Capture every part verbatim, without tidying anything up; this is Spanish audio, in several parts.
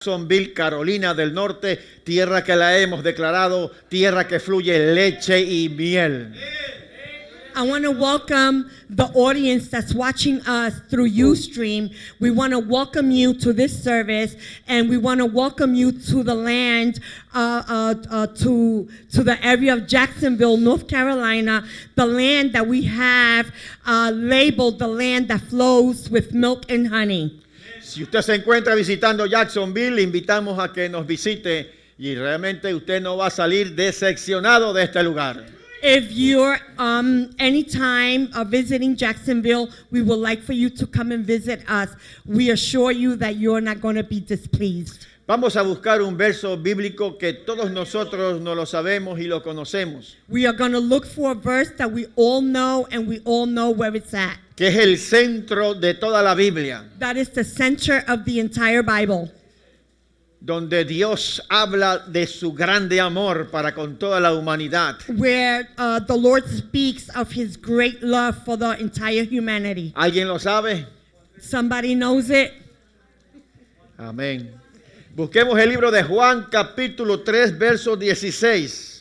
Jacksonville, Carolina del Norte, tierra que la hemos declarado, tierra que fluye leche y miel. I want to welcome the audience that's watching us through Ustream. We want to welcome you to this service, and we want to welcome you to the land, uh, uh, uh, to, to the area of Jacksonville, North Carolina, the land that we have uh, labeled the land that flows with milk and honey. Si usted se encuentra visitando Jacksonville, le invitamos a que nos visite y realmente usted no va a salir decepcionado de este lugar. If you're um, anytime uh, visiting Jacksonville, we would like for you to come and visit us. We assure you that you're not going to be displeased. Vamos a buscar un verso bíblico que todos nosotros no lo sabemos y lo conocemos. We are going to look for a verse that we all know and we all know where it's at. Que es el centro de toda la Biblia. That is the center of the entire Bible. Donde Dios habla de su grande amor para con toda la humanidad. Where uh, the Lord speaks of his great love for the entire humanity. ¿Alguien lo sabe? Somebody knows it? Amén. Busquemos el libro de Juan capítulo tres verso dieciséis.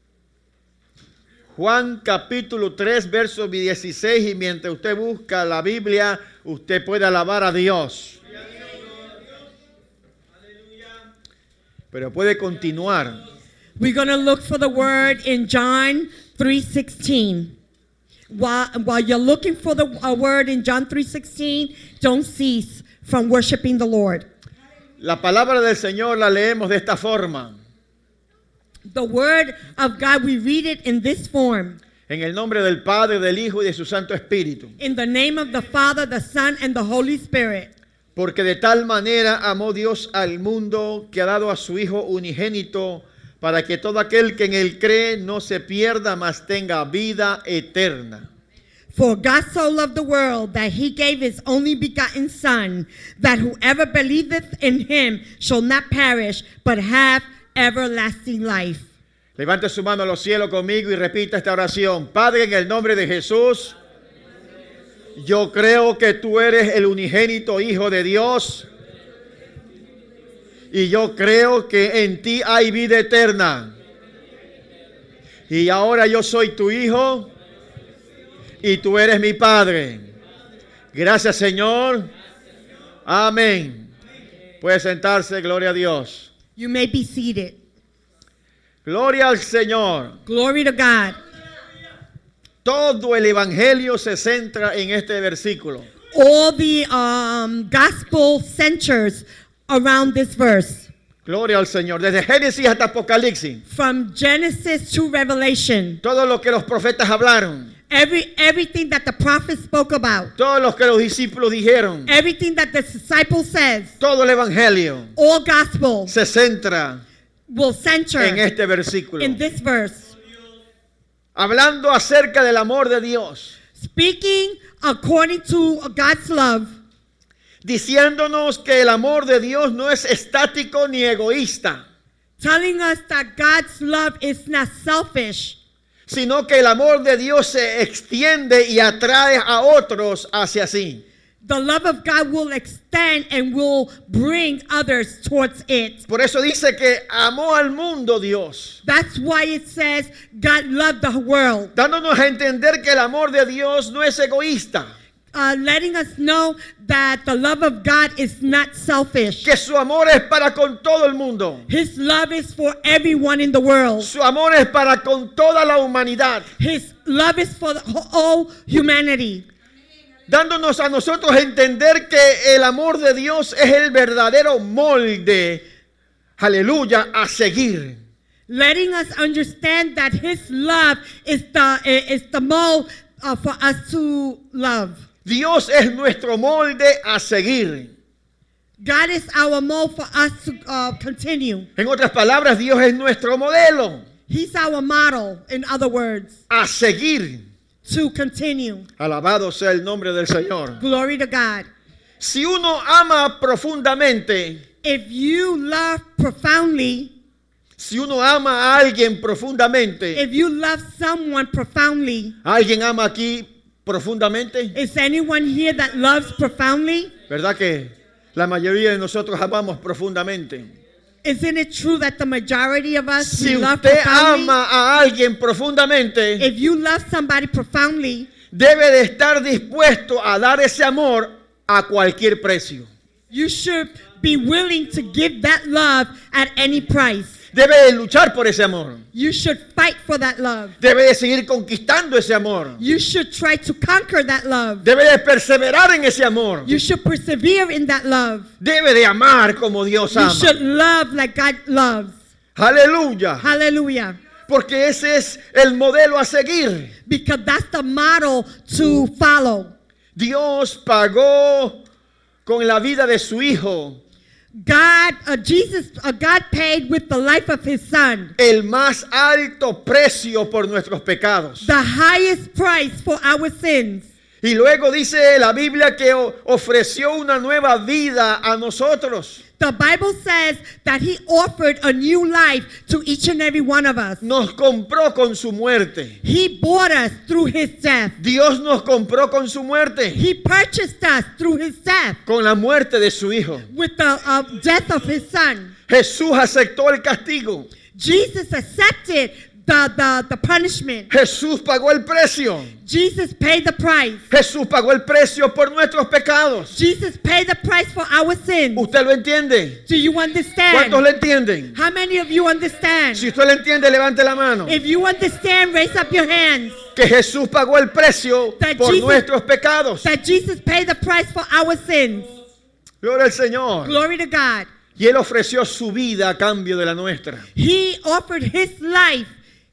Juan capítulo tres verso dieciséis, y mientras usted busca la Biblia, usted puede alabar a Dios. Pero puede continuar. We're going to look for the word in John three sixteen. While, while you're looking for the uh, word in John three sixteen, don't cease from worshiping the Lord. La palabra del Señor la leemos de esta forma. The word of God, we read it in this form. En el nombre del Padre, del Hijo y de su Santo Espíritu. In the name of the Father, the Son, and the Holy Spirit. Porque de tal manera amó Dios al mundo que ha dado a su Hijo unigénito para que todo aquel que en él cree no se pierda, mas tenga vida eterna. For God so loved the world that he gave his only begotten Son, that whoever believeth in him shall not perish, but have everlasting life. Levante su mano a los cielos conmigo y repita esta oración. Padre, en el nombre de Jesús, yo creo que tú eres el unigénito Hijo de Dios. Y yo creo que en ti hay vida eterna. Y ahora yo soy tu hijo y tú eres mi Padre. Gracias, Señor. Amén. Puede sentarse, gloria a Dios. You may be seated. Gloria al Señor. Glory to God. Todo el evangelio se centra en este versículo. All the um, gospel centers around this verse. Gloria al Señor. Desde Génesis hasta Apocalipsis. From Genesis to Revelation. Todo lo que los profetas hablaron. Every, everything that the prophet spoke about. Todo lo que los discípulos dijeron. Everything that the disciple says. Todo el evangelio. All gospel. Se centra. Will center. En este versículo. In this verse. Hablando acerca del amor de Dios. Speaking according to God's love. Diciéndonos que el amor de Dios no es estático ni egoísta. Telling us that God's love is not selfish. Sino que el amor de Dios se extiende y atrae a otros hacia sí. The love of God will extend and will bring others towards it. Por eso dice que amó al mundo Dios. That's why it says God loved the world. Dándonos a entender que el amor de Dios no es egoísta. Uh, letting us know that the love of God is not selfish. Que su amor es para con todo el mundo. His love is for everyone in the world. Su amor es para con toda la humanidad. His love is for the whole humanity. Dándonos a nosotros a entender que el amor de Dios es el verdadero molde, aleluya, a seguir. Letting us understand that his love is the, is the mold uh, for us to love. Dios es nuestro molde a seguir. God is our mold for us to uh, continue. En otras palabras, Dios es nuestro modelo. He's our model, in other words. A seguir. To continue. Alabado sea el nombre del Señor. Glory to God. Si uno ama profundamente, if you love profoundly, si uno ama a alguien profundamente, if you love someone profoundly, ¿alguien ama aquí profundamente? Is anyone here that loves profoundly? ¿Verdad que La mayoría de nosotros amamos profundamente. Isn't it true that the majority of us Si we love usted profoundly? ama a alguien profundamente, If you love somebody profoundly, debe de estar dispuesto a dar ese amor a cualquier precio. you should be willing to give that love at any price. Debe de luchar por ese amor. You should fight for that love. Debe de seguir conquistando ese amor. You should try to conquer that love. Debe de perseverar en ese amor. You should persevere in that love. Debe de amar como Dios You ama. should love like God loves. Aleluya. Hallelujah. Porque ese es el modelo a seguir. Because that's the model to follow. Dios pagó con la vida de su Hijo God, uh, Jesus, uh, God paid with the life of His Son el más alto precio por nuestros pecados. the highest price for our sins. Y luego dice la Biblia que o- ofreció una nueva vida a nosotros. The Bible says that He offered a new life to each and every one of us. Nos compró con su muerte. He bought us through His death. Dios nos compró con su muerte. He purchased us through His death Con la muerte de su Hijo. with the uh, death of His Son. Jesús aceptó el castigo. Jesus accepted the, the, the punishment. Jesús pagó el precio. Jesus paid the price. Jesús pagó el precio por nuestros pecados. Jesus paid the price for our sins. ¿Usted lo entiende? Do you ¿Cuántos understand? lo entienden? How many of you understand? Si usted lo entiende, levante la mano. If you understand, raise up your hands. Que Jesús pagó el precio That por Jesus- nuestros pecados. That Jesus paid the price for our sins. Gloria al Señor. Glory to God. Y Él ofreció su vida a cambio de la nuestra. He offered His life.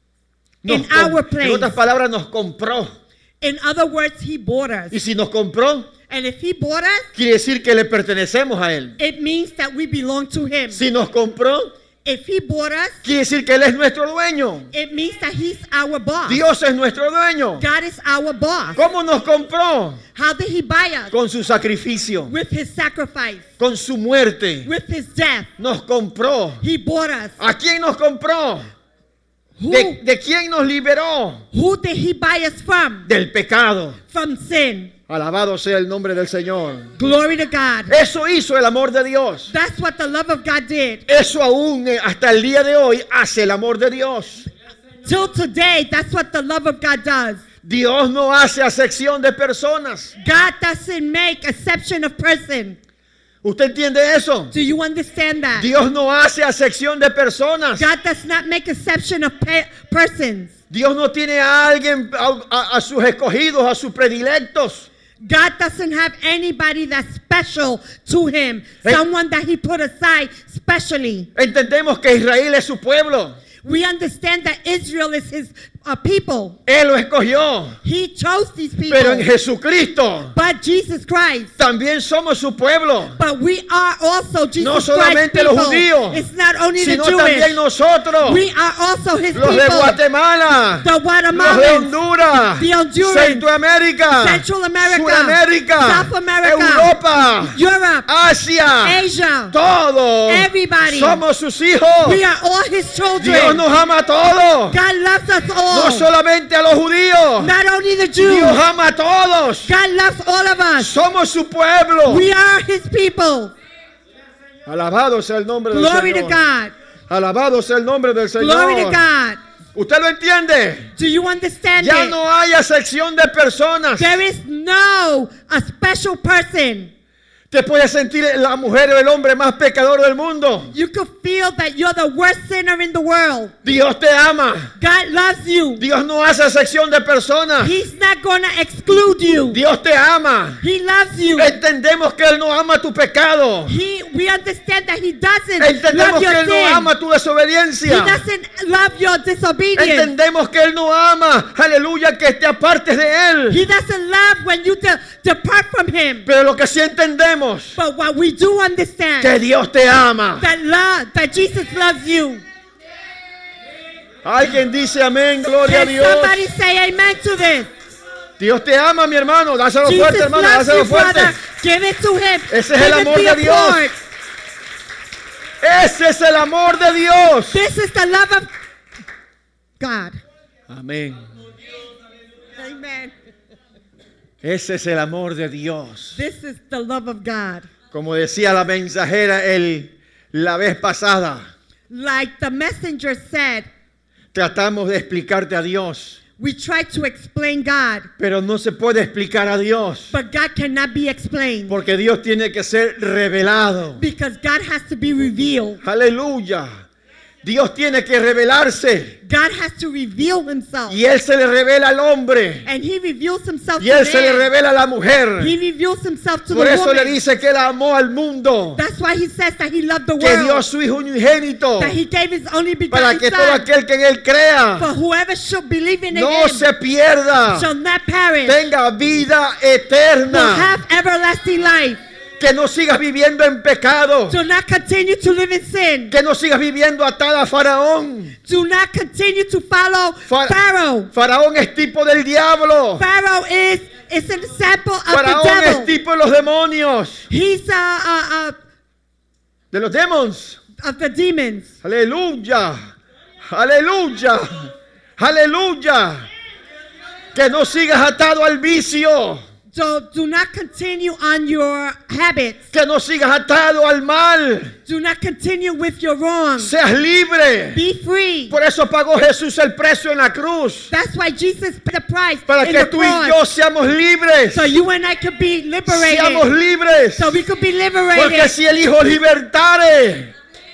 Nos In com- our en place. otras palabras, nos compró. In other words, He bought us. Y si nos compró, And if He bought us, quiere decir que le pertenecemos a Él. it means that we belong to Him. Si nos compró, If He bought us, quiere decir que Él es nuestro dueño. it means that He's our boss. Dios es nuestro dueño. God is our boss. ¿Cómo nos compró? How did He buy us? Con su sacrificio, With His sacrifice, con su muerte. with His death. Nos compró. He bought us. ¿A quién nos compró? Who, ¿De, de quién nos liberó? who did He buy us from? Del pecado. From sin. Alabado sea el nombre del Señor. Glory to God. Eso hizo el amor de Dios. That's what the love of God did. Eso aún eh, hasta el día de hoy hace el amor de Dios. Till today, that's what the love of God does. Dios no hace acepción de personas. God doesn't make exception of person. ¿Usted entiende eso? Do you understand that? Dios no hace acepción de personas. God does not make exception of pe- persons. Dios no tiene a alguien, a, a- a sus escogidos, a sus predilectos. God doesn't have anybody that's special to Him. Hey. Someone that He put aside specially. Entendemos que Israel es su pueblo. We understand that Israel is His uh, people. Él lo escogió. He chose these people. Pero en Jesucristo But Jesus Christ. también somos su pueblo. But we are also Jesus No Christ solamente people. los judíos, It's not only the Sino también Jewish. nosotros. We are also His Los de people. Guatemala. The Los de Guatemalans, Honduras. the Hondurans, Centroamérica. Central America, Sudamérica. South America, Europa. Europe, Asia. Asia. Todos Everybody. somos sus hijos. We are all His Dios children. nos ama a todos. God loves us all. No solamente a los judíos. Not only the Jews. Dios ama a todos. God loves all of us. Somos su pueblo. We are His people. Alabado sea el nombre del Glory to Señor. God. Alabado sea el nombre del Señor. Glory to God. ¿Usted lo entiende? Do you understand Ya it? no hay acepción de personas. There is no a special person. Te puedes sentir la mujer o el hombre más pecador del mundo. You could feel that you're the worst sinner in the world. Dios te ama. God loves you. Dios no hace acepción de personas. He's not going to exclude you. Dios te ama. He loves you. Entendemos que Él no ama tu pecado. He, we understand that He doesn't Entendemos love que your Él no sin. ama tu He desobediencia. doesn't love your disobedience. Entendemos que Él no ama, aleluya, que te apartes de Él. He doesn't love when you de- depart from Him. Pero lo que sí entendemos, But what we do understand, que Dios te ama. that love, that Jesus loves you. Alguien dice amén, gloria a Can Dios. somebody say amen to this? Dios te ama, mi hermano. Dáselo fuerte, Jesus hermano. loves Dáselo you, brother. fuerte. Give it to Him. Ese es Give el it amor the de Dios. applause. Ese es el amor de Dios. This is the love of God. Amén. Amen. Ese es el amor de Dios. This is the love of God. Como decía la mensajera el, la vez pasada, Like the messenger said, tratamos de explicarte a Dios, we try to explain God, pero no se puede explicar a Dios, but God cannot be explained porque Dios tiene que ser revelado. because God has to be revealed. Aleluya. Dios tiene que revelarse God has to reveal himself. y Él se le revela al hombre And he reveals himself y Él to se le man. revela a la mujer. He reveals himself to Por the eso le woman. dice que Él amó al mundo, That's why he says that he loved the que dio a world. su Hijo unigénito That he gave his only para begotten que todo son. aquel que en Él crea For whoever should believe in no him se pierda, shall not perish, tenga vida will eterna, have everlasting life. que no sigas viviendo en pecado, Do not continue to live in sin. que no sigas viviendo atada a Faraón. Do not continue to follow Fa- Pharaoh. Faraón es tipo del diablo. Pharaoh is, is an example of Faraón the es devil. tipo de los demonios, He's uh, uh, de los demons. uh, of the demons. Aleluya, aleluya, aleluya. Que no sigas atado al vicio, So do not continue on your habits. que no sigas atado al mal. Do not continue with your wrongs. Seas libre. Be free. Por eso pagó Jesús el precio en la cruz, That's why Jesus paid the price para in que the tú y cross. yo seamos libres. So you and I could be liberated. Seamos libres. So we could be Porque liberated. si el Hijo libertare,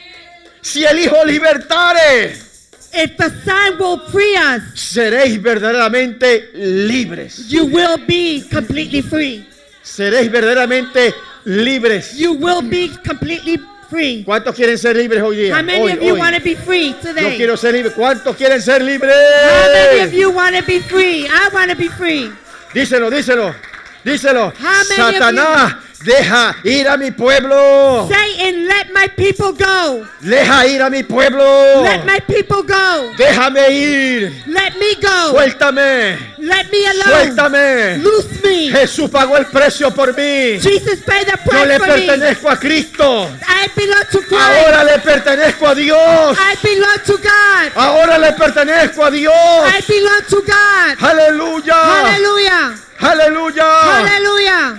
si el Hijo libertare, If the Son will free us, seréis verdaderamente libres. you will be completely free. Seréis verdaderamente libres. You will be completely free. ¿Cuántos quieren ser libres hoy día? How many Hoy, of you hoy. want to be free Yo today? quiero ser libre. ¿Cuántos quieren ser libres? How many of you want to be free? I want to be free. Díselo, díselo, díselo. How many of Satanás, deja ir a mi pueblo. Satan, let my people go. Deja ir a mi pueblo. Let my people go. Déjame ir. Let me go. Suéltame. Let me alone. Suéltame. Loose me. Jesús pagó el precio por mí. Jesus paid the Yo le price for me. pertenezco a Cristo. I belong to Christ. Ahora le pertenezco a Dios. I belong to God. Ahora le pertenezco a Dios. I belong to God. Aleluya. Hallelujah. Aleluya. Hallelujah.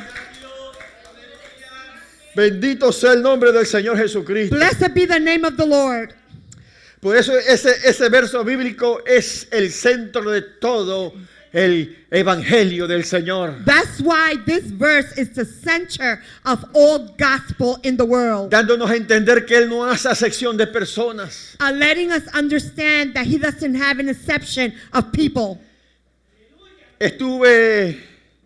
Bendito sea el nombre del Señor Jesucristo. Blessed be the name of the Lord. Por eso ese, ese verso bíblico es el centro de todo el evangelio del Señor. That's why this verse is the center of all gospel in the world. Dándonos a entender que Él no hace acepción de personas. Uh, letting us understand that he doesn't have an exception of people. Estuve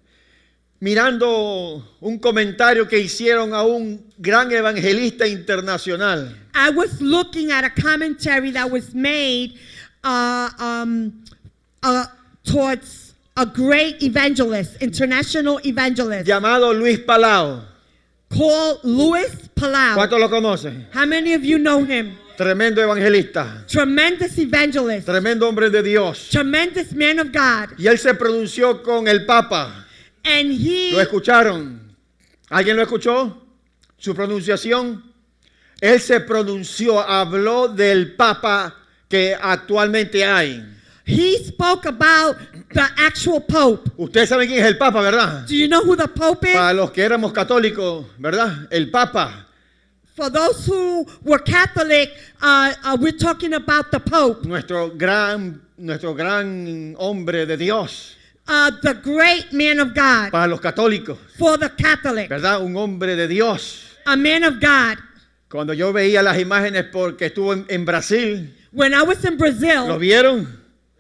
mirando un comentario que hicieron a un gran evangelista internacional. I was looking at a commentary that was made uh, um, uh, towards a great evangelist, international evangelist, Llamado Luis Palau. called Luis Palau. ¿Cuántos lo conocen? How many of you know him? Tremendo evangelista. Tremendous evangelist, Tremendo hombre de Dios. tremendous man of God. Y él se pronunció con el Papa. And he, ¿Lo escucharon? ¿Alguien lo escuchó? Su pronunciación. Él se pronunció, habló del Papa que actualmente hay. he spoke about the actual Pope. Ustedes saben quién es el Papa, ¿verdad? Do you know who the Pope is? Para los que éramos católicos, ¿verdad? El Papa. For those who were Catholic, uh, uh, we're talking about the Pope, Nuestro gran, nuestro gran hombre de Dios. uh, the great man of God. Para los católicos, For the Catholic, ¿verdad? Un hombre de Dios. a man of God. Cuando yo veía las imágenes porque estuvo en, en Brasil, When I was in ¿lo Brazil, vieron?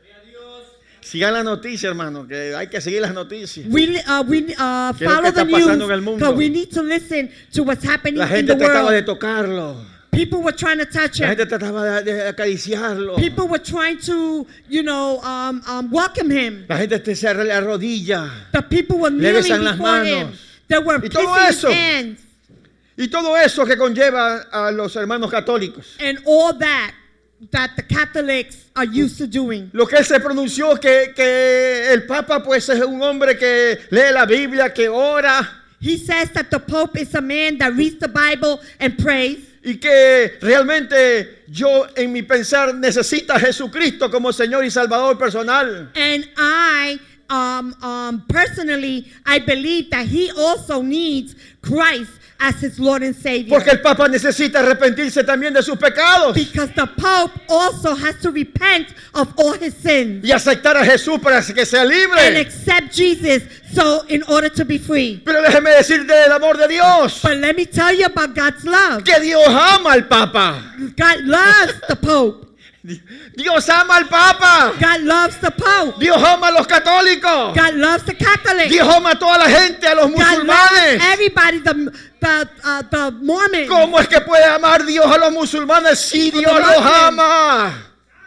Sigan la noticia, hermano, que hay que seguir las noticias. we uh, we uh, ¿Qué es lo follow que the está pasando en el news mundo? because we need to listen to what's happening La in gente the trataba de world. tocarlo. People were trying to touch La him. gente trataba de, de acariciarlo. People were trying to, you know, um, um, welcome him. La gente te se arrodilla. The people were Le kneeling besan las before him. manos. They were Y todo kissing his eso. hands Y todo eso que conlleva a los hermanos católicos. and all that that the Catholics are used to doing. Lo que él se pronunció que, que el Papa pues es un hombre que lee la Biblia, que ora He says that the Pope is a man that reads the Bible and prays. y que realmente yo en mi pensar necesita a Jesucristo como Señor y Salvador personal. And I, um, um, personally, I believe that he also needs Christ as his Lord and Savior. Porque el Papa necesita arrepentirse también de sus pecados Because the Pope also has to repent of all his sins y aceptar a Jesús para que sea and libre. accept Jesus so in order to be free. Pero déjeme decirte del amor de Dios, But let me tell you about God's love. que Dios ama al Papa. God loves the Pope. Dios ama al Papa. God loves the Pope. Dios ama a los católicos. God loves the Catholics. Dios ama a toda la gente, a los God loves musulmanes. everybody, the, the, uh, the Mormons. ¿Cómo es que puede amar Dios a los musulmanes si Dios los ama?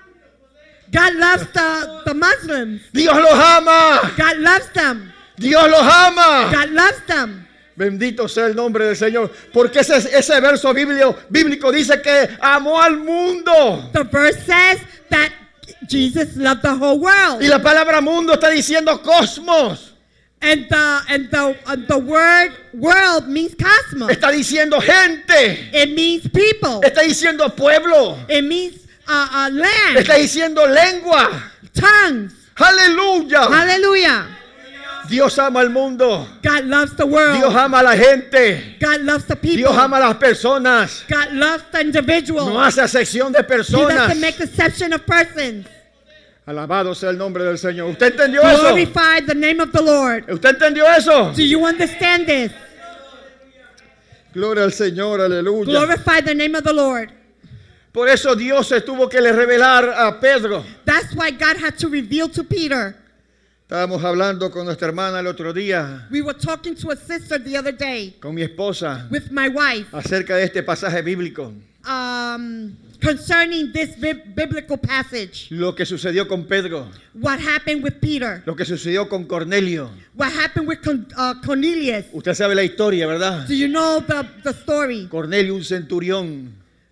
God loves the, the Muslims. Dios los ama. God loves them. Dios los ama. God loves them. Bendito sea el nombre del Señor. Porque ese, ese verso bíblico, bíblico dice que amó al mundo. The verse says that Jesus loved the whole world. Y la palabra mundo está diciendo cosmos. And the, and the, uh, the word world means cosmos. Está diciendo gente. It means people. Está diciendo pueblo. It means uh, uh, land, Está diciendo lengua. tongues. Aleluya. Hallelujah. Dios ama al mundo. God loves the world. Dios ama a la gente. God loves the people. Dios ama a las personas. God loves the individual. No hace excepción de He personas. doesn't make exception of persons. Alabado sea el nombre del Señor. ¿Usted entendió eso? Glorify the name of the Lord. ¿Usted entendió eso? Do you understand this? Gloria al Señor, aleluya. Glorify the name of the Lord. Por eso Dios se tuvo que le revelar a Pedro. That's why God had to reveal to Peter. Estábamos hablando con nuestra hermana el otro día, We were talking to a sister the other day con mi esposa, with my wife acerca de este pasaje bíblico. um, concerning this bib- biblical passage. Lo que sucedió con Pedro, What happened with Peter? lo que sucedió con Cornelio. What happened with Con- uh, Cornelius? Usted sabe la historia, ¿verdad? Do you know the, the story? Cornelio, un centurión.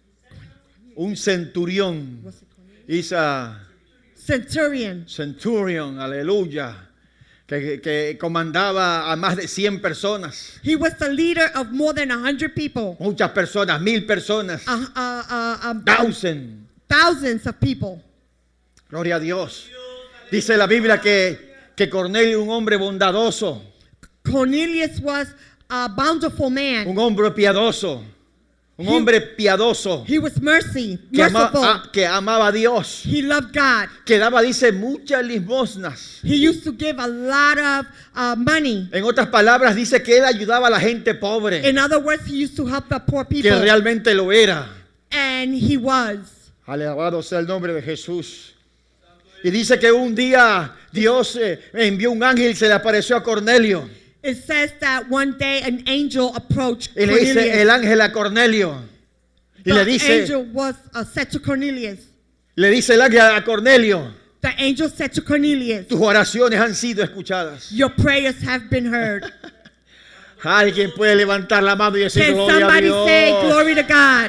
Un centurión. Is a Centurion. centurion, aleluya. Que, que comandaba a más de cien personas. He was the leader of more than a hundred people. Muchas personas, mil personas. Uh, uh, uh, um, Thousand. thousands of people. Gloria a Dios. Dice la Biblia que, que Cornelio, un hombre bondadoso, Cornelius was a bountiful man. un hombre piadoso, un He- hombre piadoso He was mercy, que, ama- merciful. a- que amaba a Dios, He loved God. que daba, dice, muchas limosnas. He used to give a lot of uh, money. En otras palabras, dice que él ayudaba a la gente pobre, In other words, he used to help the poor que people. realmente lo era. And he was. Alabado sea el nombre de Jesús. Y dice que un día Dios eh, envió un ángel y se le apareció a Cornelio. It says that one day an angel approached Y le dice Cornelius. el ángel a Cornelio. Y The le dice, angel was uh, said to Cornelius. le dice el ángel a Cornelio, The angel said to Cornelius, tus oraciones han sido escuchadas. your prayers have been heard. Alguien puede levantar la mano y decir Can gloria a somebody Dios. say glory to God?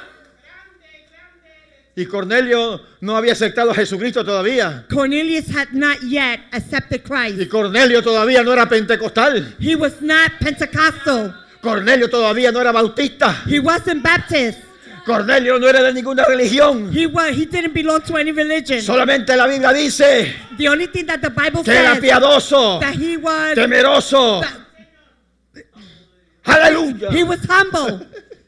Y Cornelio no había aceptado a Jesucristo todavía. Cornelius had not yet accepted Y Christ. Cornelio todavía no era pentecostal. He was not Pentecostal. Cornelio todavía no era bautista. He wasn't Baptist. Cornelio no era de ninguna religión. He was, he didn't belong to any religion. Solamente la Biblia dice The only thing that the Bible que era says piadoso, that he was temeroso. that Aleluya. he was humble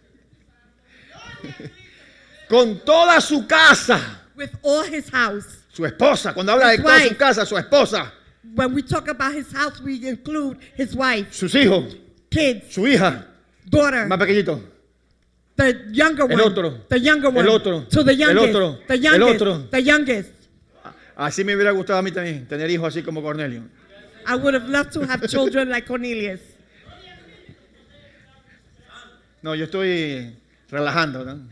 Con toda su casa. with all his house. Su esposa. Cuando habla de His toda su wife. casa, su esposa. When we talk about his house, we include his wife, Sus hijos. kids, Su hija. daughter, Más pequeñito. the younger El one, otro. the younger one, El otro. to the El youngest, otro. the El youngest, otro. the youngest. Así me hubiera gustado a mí también, tener hijos así como Cornelio. I would have loved to have children like Cornelius. No, yo estoy relajando, ¿no?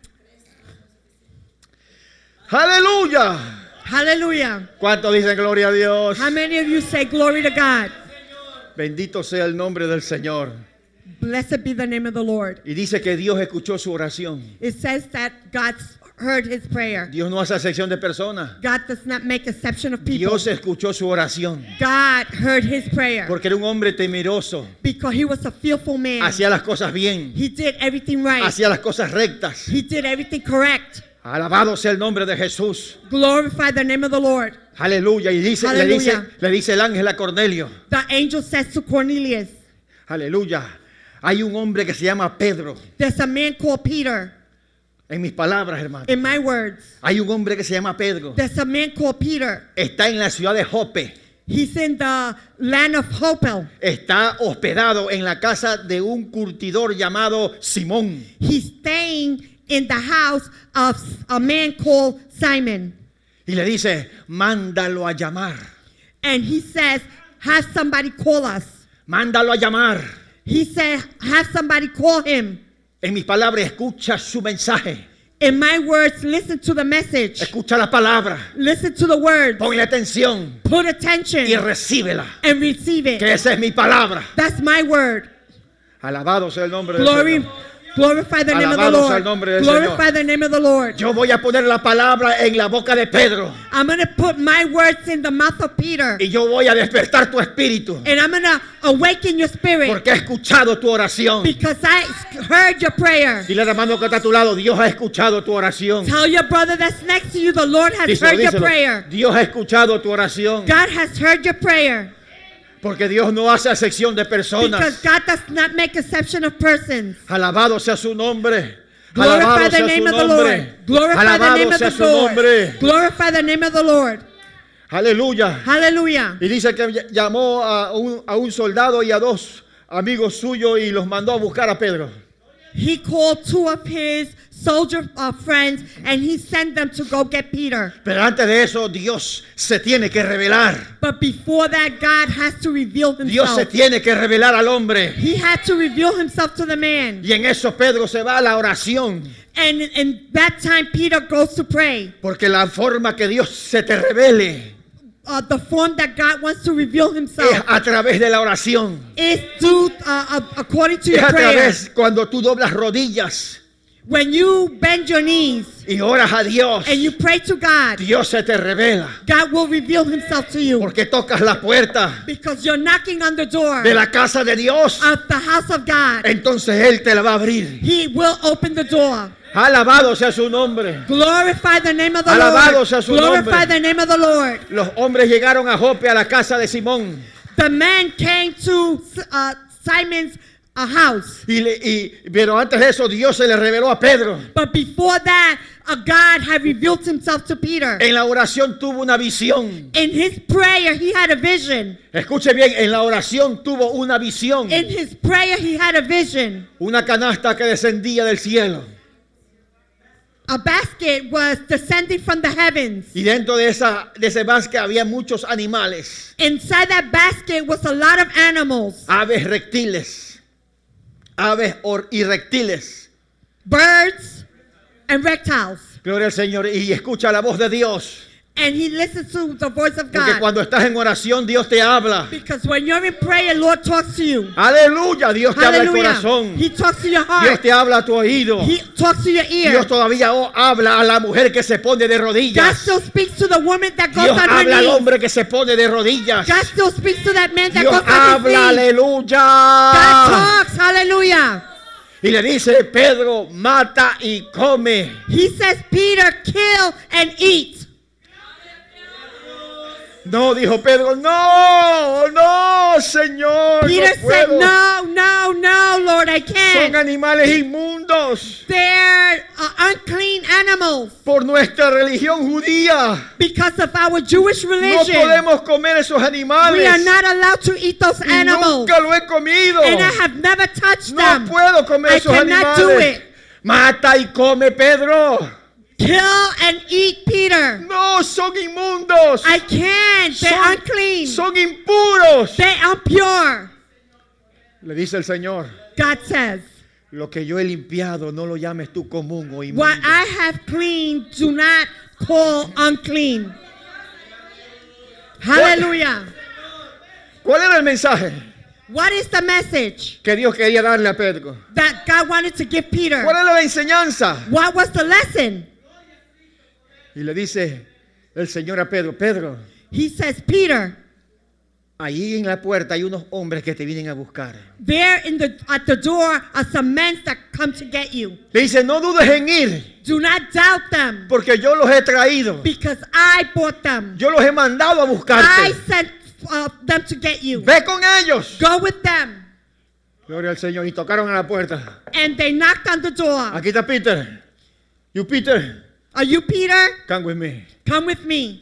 ¡Aleluya! Hallelujah. ¿Cuántos dicen gloria a Dios? How many of you say glory to God? Bendito sea el nombre del Señor. Blessed be the name of the Lord. Y dice que Dios escuchó su oración. It says that God heard his prayer. Dios no hace excepción de personas. God does not make exception of people. Dios escuchó su oración. God heard his prayer Porque era un hombre temeroso. because he was a fearful man. Hacía las cosas bien. He did everything right. Hacía las cosas rectas. He did everything correct. Alabado sea el nombre de Jesús. Glorify the name of the Lord. Aleluya. Y dice, le, dice, Aleluya. le dice el ángel a Cornelio. The angel says to Cornelius, Aleluya. Hay un hombre que se llama Pedro. There's a man called Peter. En mis palabras, hermano. In my words, Hay un hombre que se llama Pedro. there's a man called Peter. Está en la ciudad de Jope. He's in the land of Hopel. Está hospedado en la casa de un curtidor llamado Simón. He's staying in the house of a man called Simon. Y le dice, mándalo a llamar. And he says, have somebody call us. Mándalo a llamar. He said, have somebody call him. En mis palabras, escucha su mensaje. In my words, listen to the message. Escucha la palabra. Listen to the words. Ponle atención Put attention y recíbela. and receive it. Que esa es mi palabra. That's my word. Alabado sea el nombre del Glory, Señor. glorify the name of the Alabado sea el Lord. nombre del Glorify Señor. the name of the Lord. Yo voy a poner la palabra en la boca de Pedro. I'm going to put my words in the mouth of Peter. Y yo voy a despertar tu espíritu. And I'm going to awaken your spirit. Porque he escuchado tu oración. Because I heard your prayer. Dile al hermano que está a tu lado, Dios ha escuchado tu oración. Tell your brother that's next to you, the Lord has Díselo, heard your díselo. prayer. Dios ha escuchado tu oración. God has heard your prayer. Porque Dios no hace acepción de Because personas. God does not make exception of persons. Alabado sea su nombre. Glorify Alabado the sea name su of the nombre. Lord. Glorify the Alabado name of sea the su Lord. nombre. Glorify the name of the Lord. Aleluya. Hallelujah. Y dice que llamó a un, a un soldado y a dos amigos suyos y los mandó a buscar a Pedro. He called two of his soldier uh, friends and he sent them to go get Peter. Pero antes de eso, Dios se tiene que revelar. But before that, God has to reveal Dios se himself. tiene que revelar al hombre. He had to reveal himself to the man. Y en eso Pedro se va a la oración. And in that time, Peter goes to pray. Porque la forma que Dios se te revele Uh, the form that God wants to reveal es himself a través de la oración. is due uh, uh, according to Es your a prayer. través cuando tú doblas rodillas When you bend your knees y oras a Dios. and you pray to God, Dios se te revela. God will reveal himself to you. Porque tocas la puerta Because you're knocking on the door de la casa de Dios. of the house of God. Entonces Él te la va a abrir. He will open the door. Alabado sea su nombre. Glorify the name of the Alabado Lord. sea su Glorify nombre. the name of the Lord. Los hombres llegaron a Jope, a la casa de Simón. The man came to uh, Simon's uh, house. Y, le- y- pero antes de eso, Dios se le reveló a Pedro. But before that, uh, God had revealed himself to Peter. En la oración tuvo una visión. In his prayer, he had a vision. Escuche bien, en la oración tuvo una visión. In his prayer, he had a vision. Una canasta que descendía del cielo. A basket was descending from the heavens. Y dentro de, esa, de ese basque había muchos animales. Inside that basket was a lot of animals, Aves reptiles. Aves or- y reptiles. birds, and reptiles. Gloria al Señor. Y escucha la voz de Dios. And he listened to the voice of Porque God. cuando estás en oración, Dios te habla. Because when you're in prayer, Lord talks to you. Aleluya. Dios te habla al Hallelujah. corazón. He talks to your Dios heart. te habla a tu oído. He talks to your ear. Dios todavía o- habla a la mujer que se pone de God rodillas. still speaks to the woman that goes Dios on her habla al knees. hombre que se pone de rodillas. God still speaks to that man that Dios goes on his habla, knees. God aleluya. talks. Hallelujah. Y le dice, Pedro, mata y come. He says, Peter, kill and eat. No, dijo Pedro, no, no, Señor, Peter no said, puedo. no, no, no, Lord, I Son can't. animales inmundos They're uh, unclean animals. por nuestra religión judía. Because of our Jewish No religion, podemos comer esos we are animales. not allowed to eat those Y animals. nunca lo he comido. And I have never touched No them. puedo comer I esos cannot do animales. it. Mata y come, Pedro. Kill and eat Peter. No, son inmundos. I can't. They're Son, unclean. son impuros. They're impure. Le dice el Señor, God says, lo que yo he limpiado no lo llames tú común o inmundo. what I have cleaned, do not call unclean. Hallelujah. ¿Cuál era el mensaje What is the message que Dios quería darle a Pedro? that God wanted to give Peter? ¿Cuál era la enseñanza? What was the lesson? Y le dice el Señor a Pedro, Pedro, He says, Peter, ahí en la puerta hay unos hombres que te vienen a buscar. there in the at the door are some men that come to get you. Le dice, no dudes en ir, Do not doubt them, porque yo los he traído. because I bought them. Yo los he mandado a I buscarte. sent uh, them to get you. Ve con ellos. Go with them. Gloria al Señor. Y tocaron a la puerta. And they knocked on the door. Aquí está Peter. You Peter. Are you Peter? Come with me. Come with me.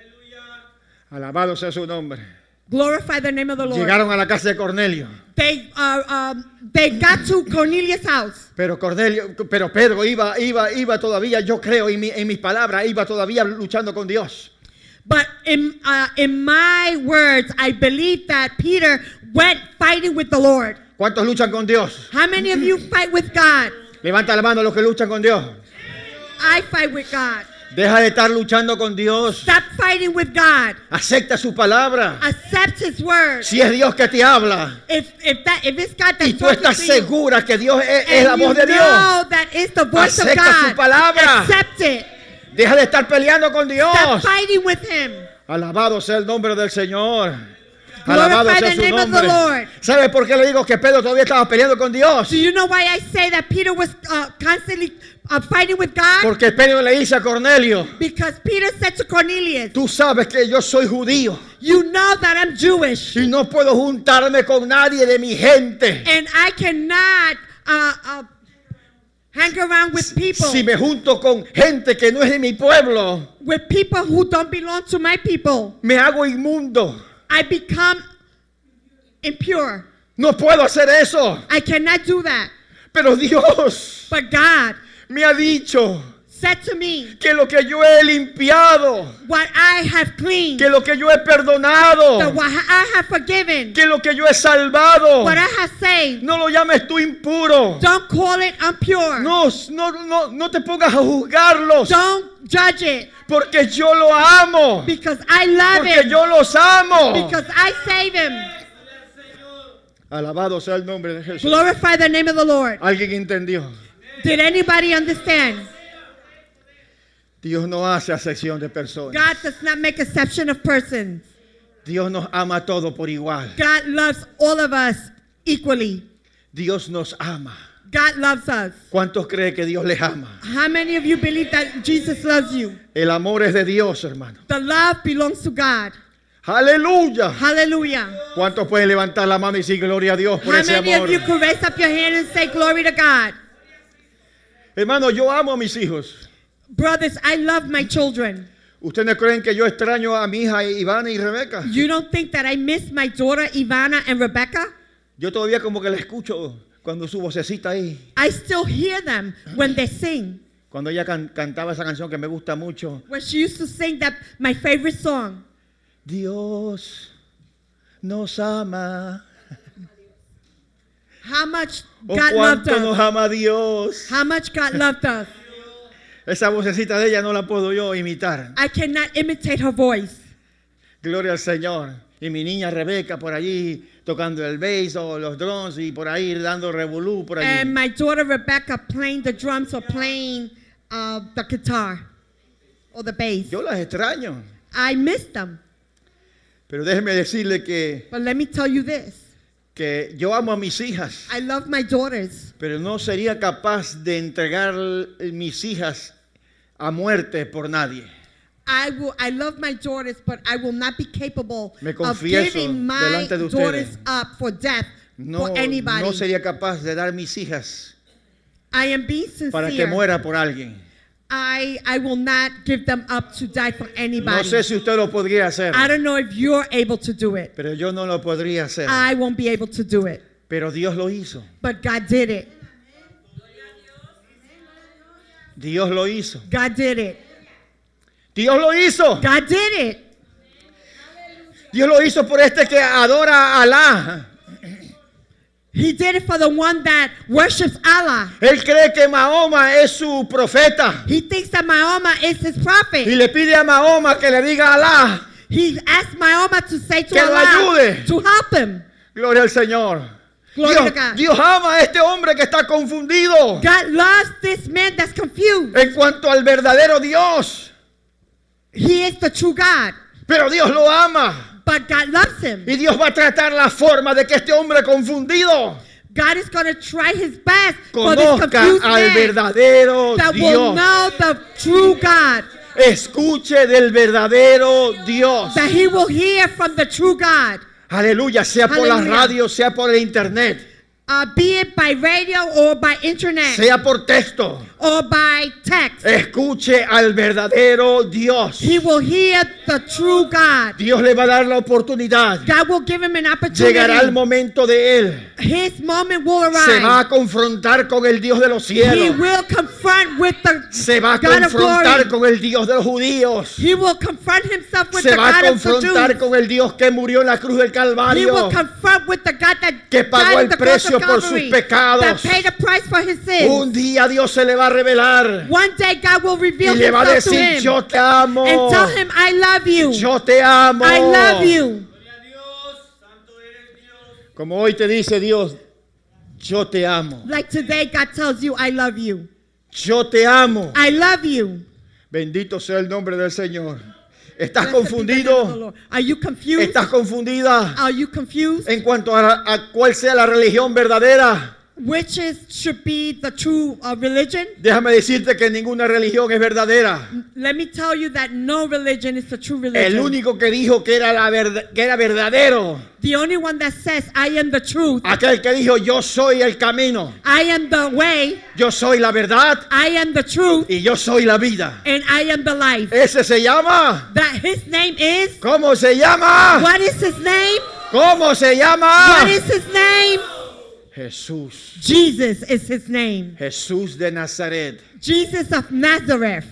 Alabado sea su nombre. Glorify the name of the Lord. Llegaron a la casa de Cornelio. They, uh, um, they got to Cornelius' house. Pero Cornelio, pero Pedro iba, iba, iba todavía, yo creo, en, mi, en mis palabras, iba todavía luchando con Dios. But in, uh, in my words, I believe that Peter went fighting with the Lord. ¿Cuántos luchan con Dios? How many of you fight with God? Levanta la mano los que luchan con Dios. I fight with God. Deja de estar luchando con Dios. Stop fighting with God. Acepta su palabra. Accept His word. Si es Dios que te habla. If, if, that, if it's God Y that's tú estás talking to you, segura que Dios es, es and la voz you de Dios. know that it's the voice of Acepta su God, palabra. accept it. Deja de estar peleando con Stop Dios. fighting with Him. Alabado sea el nombre del Señor. Glorify Alabado sea the su name of the nombre. Lord. ¿Sabe por qué le digo que Pedro todavía estaba peleando con Dios? Do you know why I say that Peter was uh, constantly uh, fighting with God? Porque Pedro le dice a Cornelio, Because Peter said to Cornelius, tú sabes que yo soy judío you know that I'm Jewish, y no puedo juntarme con nadie de mi gente. and I cannot uh, uh, hang around with people, Si me junto con gente que no es de mi pueblo, with people who don't belong to my people. me hago inmundo. I become impure. No puedo hacer eso. I cannot do that. Pero Dios But God me ha dicho said to me, que lo que yo he limpiado, what I have cleaned, que lo que yo he perdonado, that what I have forgiven, que lo que yo he salvado, what I have saved, no lo llames tú impuro. don't call it impure. No, no, no, no te pongas a juzgarlos, Don't judge it, porque yo lo amo, because I love porque him, yo los amo. because I save him. Alabado sea el nombre de Jesús. Glorify the name of the Lord. ¿Alguien entendió? Did anybody understand? Dios no hace acepción de personas. God does not make exception of persons. Dios nos ama a todos por igual. God loves all of us equally. Dios nos ama. God loves us. ¿Cuántos creen que Dios les ama? How many of you believe that Jesus loves you? El amor es de Dios, hermano. The love belongs to God. Aleluya. Hallelujah. ¿Cuántos pueden levantar la mano y decir gloria a Dios por How ese many amor? of you could raise up your hand and say glory to God? Hermano, yo amo a mis hijos. Brothers, I love my children. ¿Ustedes no creen que yo extraño a mi hija Ivana y Rebeca? You don't think that I miss my daughter Ivana and Rebecca? Yo todavía como que la escucho cuando su vocecita ahí. I still hear them when they sing. Cuando ella can- cantaba esa canción que me gusta mucho. When she used to sing that my favorite song. Dios nos ama. How much Oh, God loved cuánto nos us. ama Dios. How much God loved us. Esa vocecita de ella no la puedo yo imitar. I cannot imitate her voice. Gloria al Señor. Y mi niña Rebeca por allí tocando el bass o los drums y por ahí dando revolú por allí. And my daughter Rebecca playing the drums or playing uh, the guitar or the bass. Yo las extraño. I miss them. Pero déjeme decirle que, But let me tell you this. que yo amo a mis hijas. I love my daughters. Pero no sería capaz de entregar mis hijas a muerte por nadie. I will. I love my daughters, but I will not be capable Me of confieso giving my delante de daughters ustedes. up for death No, for anybody. no sería capaz de dar mis hijas I am being para que sincere. muera por alguien. I I will not give them up to die for anybody. No sé si usted lo podría hacer, I don't know if you're able to do it. pero yo no lo podría hacer. I won't be able to do it. Pero Dios lo hizo. But God did it. Dios lo hizo. God did it. Dios lo hizo. God did it. Dios lo hizo por este que adora a Alá. He did it for the one that worships Allah. Él cree que Mahoma es su profeta He thinks that Mahoma is his prophet. y le pide a Mahoma que le diga a Alá. He asked Mahoma to say to Que lo Allah ayude. to help him. Gloria al Señor. Glory Dios, to God. Dios ama a este hombre que está confundido God loves this man that's confused. en cuanto al verdadero Dios. He is the true God, Pero Dios lo ama. but God loves him. Y Dios va a tratar la forma de que este hombre confundido God is going to try his best for this conozca confused al man verdadero that will Dios. know the true God, Escuche del verdadero Dios. that he will hear from the true God. Aleluya, sea por las Aleluya. radios, sea por el internet. Uh, be it by radio or by internet sea por texto, or by text. escuche al verdadero Dios. He will hear the true God. Dios le va a dar la oportunidad. God will give him an opportunity. Llegará el momento de él. His moment will Se va arrive. a confrontar con el Dios de los He cielos. will confront with the Se va a God of confrontar glory. con el Dios de los judíos. He will confront himself with Se the va a God of the confrontar Jews. con el Dios que murió en la cruz del He Calvario. will confront with the God that Que pagó died el at the cross precio of por sus Calvary, pecados. that paid the price for his sins. Un día Dios se le va a revelar One day God will y reveal le va a himself to decir: him yo te amo, and tell him, I love you. yo te amo. I love you. Como hoy te dice Dios: yo te amo, Like today God tells you, I love you. yo te amo. I love you. Bendito sea el nombre del Señor. ¿Estás Blessed be the name of the confundido? Lord. Are you confused? ¿Estás confundida Are you confused? en cuanto a, a cuál sea la religión verdadera? Which is should be the true uh, religion? Déjame decirte que ninguna religión es verdadera. Let me tell you that no religion is the true El religion. único que dijo que era, la verdad, que era verdadero, The only one that says, I am the truth, aquel que dijo: yo soy el camino, I am the way, yo soy la verdad I am the truth, y yo soy la vida. and I am the life. Ese se llama. That his name is, ¿Cómo se llama? what is his name? ¿Cómo se llama? What is his name? Jesús. Jesus is his name. Jesús de Nazaret. Jesus of Nazareth.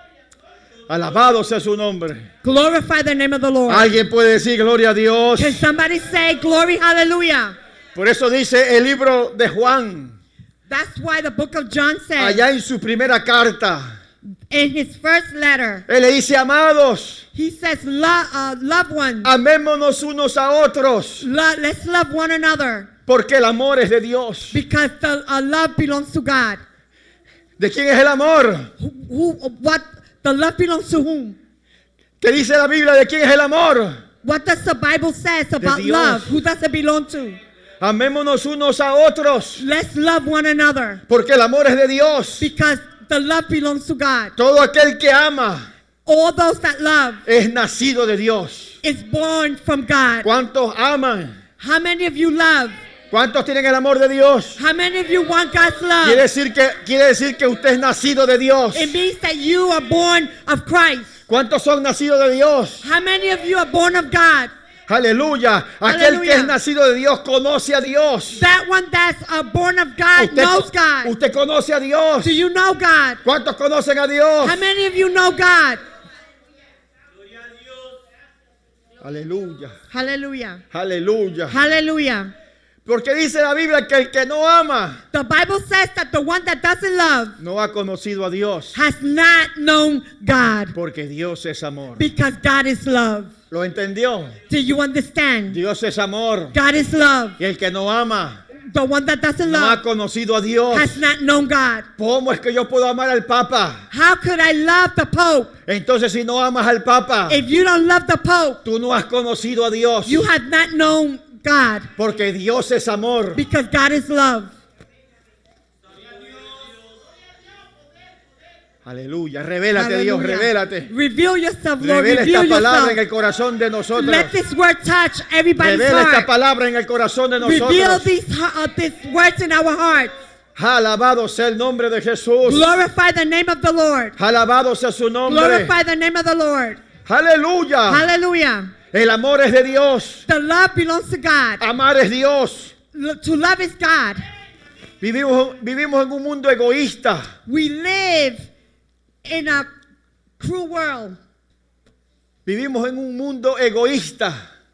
Alabado sea su nombre. Glorify the name of the Lord. Alguien puede decir gloria a Dios. Can somebody say glory, hallelujah? Por eso dice el libro de Juan, That's why the book of John says allá en su primera carta, in his first letter, él le dice: amados, he says, Lo- uh, loved ones, amémonos unos a otros, lo- let's love one another porque el amor es de Dios. because the uh, love belongs to God. ¿De quién es el amor? Who, who, what, the love belongs to whom? ¿Qué dice la Biblia de quién es el amor? What does the Bible says about Dios. love? Who does it belong to? Amémonos unos a otros, Let's love one another porque el amor es de Dios. because the love belongs to God. Todo aquel que ama All those that love es nacido de Dios. is born from God. ¿Cuántos aman? How many of you love? ¿Cuántos tienen el amor de Dios? How many of you want God's Quiere love? decir que, quiere decir que usted es nacido de Dios. It means that you are born of Christ. ¿Cuántos son nacidos de Dios? How many of you are born of God? Aleluya. Aquel que Aleluya. es nacido de Dios conoce a Dios. That one that's uh, born of God Usted, knows God. usted conoce a Dios. Do you know God? ¿Cuántos conocen a Dios? How many of you know God? Aleluya. Hallelujah. Aleluya. Hallelujah. Porque dice la Biblia que el que no ama The Bible says that the one that doesn't love no ha conocido a Dios. has not known God Porque Dios es amor. because God is love. ¿Lo entendió? Do you understand? Dios es amor. God is love. Y el que no ama The one that doesn't no ha love conocido a Dios. has not known God. ¿Cómo es que yo puedo amar al Papa? How could I love the Pope? Entonces, si no amas al Papa, If you don't love the Pope, tú no has conocido a Dios. you have not known God Porque Dios es amor. because God is love. Aleluya. Revélate, Dios, Hallelujah. revélate. Reveal yourself, Lord. Revela Reveal esta palabra en yourself. el corazón de nosotros. Let this word touch everybody's Revela esta heart. palabra en el corazón de Reveal nosotros. these, uh, these words in our hearts. Alabado sea el nombre de Jesús. Glorify the name of the Lord. Alabado sea su nombre. Glorify the name of the Lord. Aleluya. Hallelujah. El amor es de Dios. The love belongs to God. Amar es Dios. Lo- To love is God. Vivimos, vivimos en un mundo egoísta. We live in a cruel world. Vivimos en un mundo egoísta.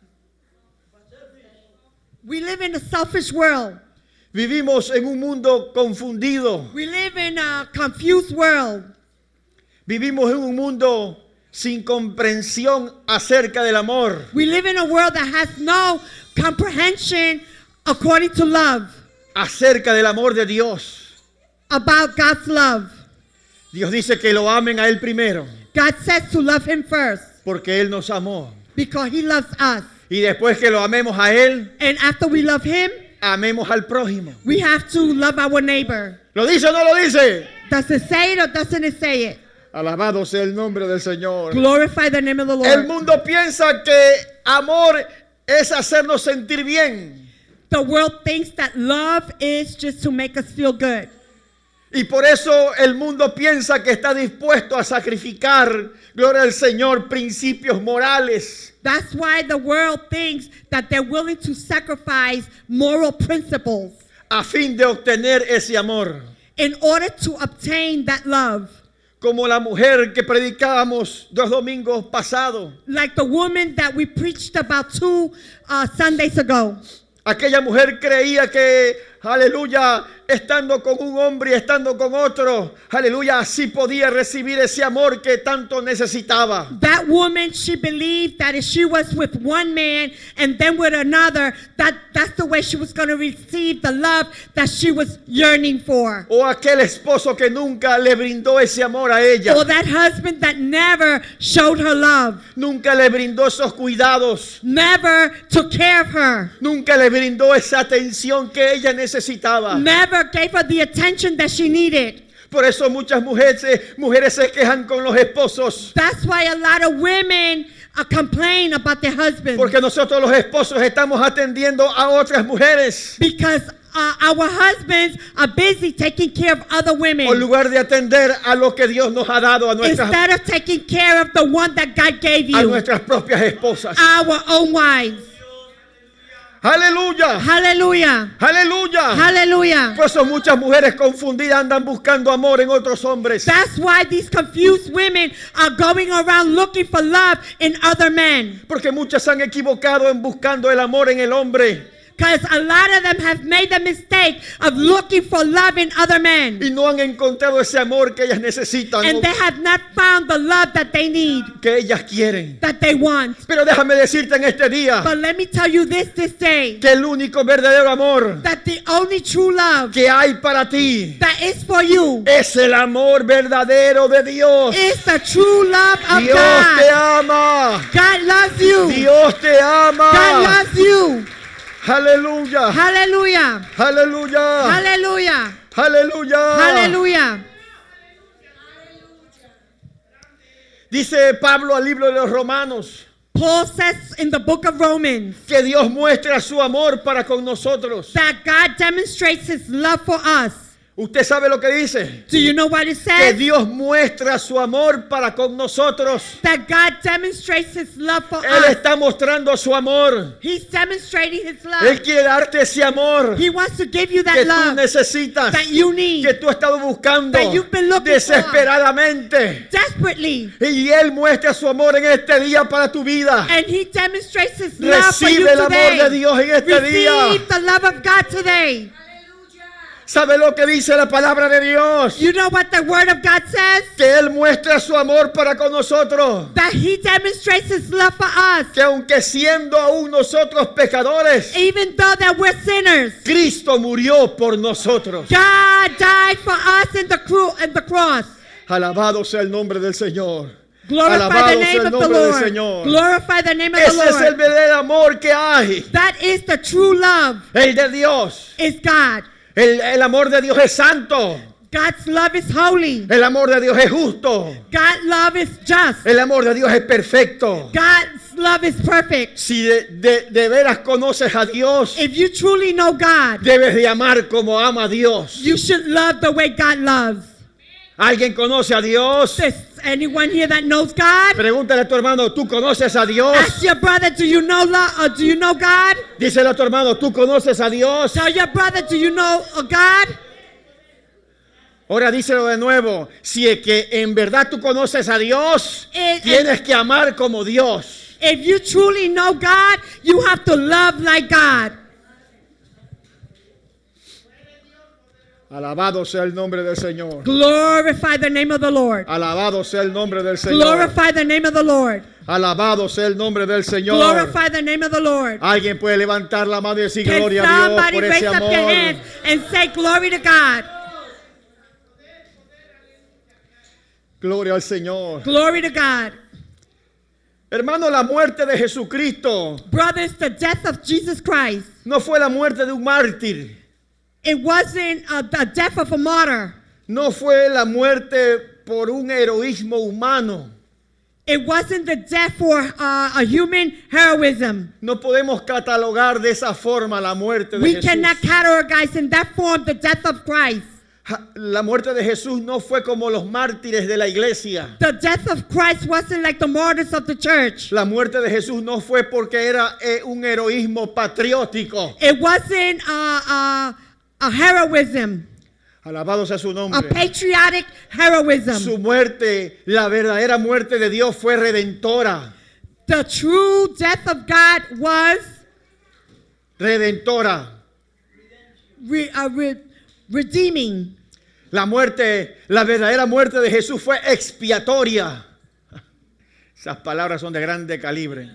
We live in a selfish world. Vivimos en un mundo confundido. We live in a confused world. Vivimos en un mundo sin comprensión acerca del amor. We live in a world that has no comprehension according to love, Acerca del amor de Dios. about God's love. Dios dice que lo amen a Él primero. God says to love Him first Porque Él nos amó. because He loves us. Y después que lo amemos a Él, And after we love Him, amemos al prójimo. we have to love our neighbor. ¿Lo dice o no lo dice? Does it say it or doesn't it say it? Alabado sea el nombre del Señor. Glorify the name of the El Lord. mundo piensa que amor es hacernos sentir bien. The world thinks that love is just to make us feel good. Y por eso el mundo piensa que está dispuesto a sacrificar, gloria al Señor, principios morales. That's why the world thinks that they're willing to sacrifice moral principles A fin de obtener ese amor. in order to obtain that love. Como la mujer que predicábamos dos domingos pasados. Like the woman that we preached about two uh, Sundays ago. Aquella mujer creía que, aleluya, estando con un hombre y estando con otro, aleluya, así podía recibir ese amor que tanto necesitaba. That woman, she believed that if she was with one man and then with another, that that's the way she was going to receive the love that she was yearning for. O aquel esposo que nunca le brindó ese amor a ella. Or that husband that never showed her love, Nunca le brindó esos cuidados. never took care of her, Nunca le brindó esa atención que ella necesitaba. never gave her the attention that she needed. Por eso muchas mujeres, mujeres se quejan con los esposos. That's why a lot of women uh, complain about their husbands. Porque nosotros los esposos estamos atendiendo a otras mujeres. Because uh, our husbands are busy taking care of other women En lugar de atender a lo que Dios nos ha dado a nuestras, instead of taking care of the one that God gave a you, nuestras propias esposas. our own wives. Aleluya. Hallelujah. Aleluya. Hallelujah. Por eso muchas mujeres confundidas andan buscando amor en otros hombres. That's why these confused women are going around looking for love in other men. Porque muchas se han equivocado en buscando el amor en el hombre. Because a lot of them have made the mistake of looking for love in other men. Y no han encontrado ese amor que ellas necesitan. And o they have not found the love that they need, que ellas quieren. that they want. Pero déjame decirte en este día But let me tell you this this day, que el único verdadero amor that the only true love que hay para ti that is for you es el amor verdadero de Dios. is the true love of Dios te God. ama. God loves you. Dios te God ama. loves you. Aleluya. Hallelujah. Aleluya. Hallelujah. Aleluya. Hallelujah. Dice Pablo al libro de los Romanos Paul says in the book of Romans que Dios muestra su amor para con nosotros. that God demonstrates his love for us. ¿Usted sabe lo que dice? Do you know what it Que says? Dios muestra su amor para con nosotros. That God demonstrates his love for Él us. está mostrando su amor. He's demonstrating his Él love. quiere darte ese amor He wants to give you que that tú love necesitas, that you need que tú has estado buscando that you've been looking desesperadamente. desperately. Y Él muestra su amor en este día para tu vida. And he demonstrates his love for you Recibe el amor de today. Dios en este día. Receive the love of God today. ¿Sabe lo que dice la palabra de Dios? You know what the word of God says? Que Él muestra su amor para con nosotros. That he demonstrates his love for us. Que aunque siendo aún nosotros pecadores, Even though that we're sinners, Cristo murió por nosotros. God died for us in the, cru- in the cross. Alabado sea el nombre del Señor. Glorify Alabado the sea name el of the nombre del Lord. Señor. Glorify the name of Ese the es el Lord. verdadero amor que hay. That is the true love, El de Dios. is God. El, el amor de Dios es santo. God's love is holy. El amor de Dios es justo. God's love is just. El amor de Dios es perfecto. God's love is perfect. Si de, de, de veras conoces a Dios, If you truly know God, debes de amar como ama a Dios. you should love the way God loves. ¿Alguien conoce a Dios? Is anyone here that knows God? Pregúntale a tu hermano, ¿tú conoces a Dios? Ask your brother, do you know love? Or do you know God? Dísele a tu hermano, ¿tú conoces a Dios? Tell your brother, do you know a God? Ahora díselo de nuevo. Si es que en verdad tú conoces a Dios, Eh, tienes que amar como Dios. If you truly know God, you have to love like God. Alabado sea el nombre del Señor. Glorify the name of the Lord. Alabado sea el nombre del Señor. Glorify the name of the Lord. Alabado sea el nombre del Señor. Glorify the name of the Lord. Alguien puede levantar la mano y decir Can gloria a Dios somebody por raise ese up their hands amor. and say glory to God? Gloria al Señor. Glory to God. Hermano, la muerte de Jesucristo Brothers, the death of Jesus Christ, no fue la muerte de un mártir. it wasn't uh, the death of a martyr. No fue la muerte por un heroísmo humano. It wasn't the death for uh, a human heroism. No podemos catalogar de esa forma la muerte de We Jesús. cannot categorize in that form the death of Christ. La muerte de Jesús no fue como los mártires de la iglesia. The death of Christ wasn't like the martyrs of the church. La muerte de Jesús no fue porque era eh, un heroísmo patriótico. It wasn't uh, uh, a heroism, Alabado sea su a nombre. patriotic heroism. Su muerte, la verdadera muerte de Dios fue redentora. The true death of God was Redentora. re, uh, re, redeeming. La muerte, la verdadera muerte de Jesús fue expiatoria. Esas palabras son de grande calibre.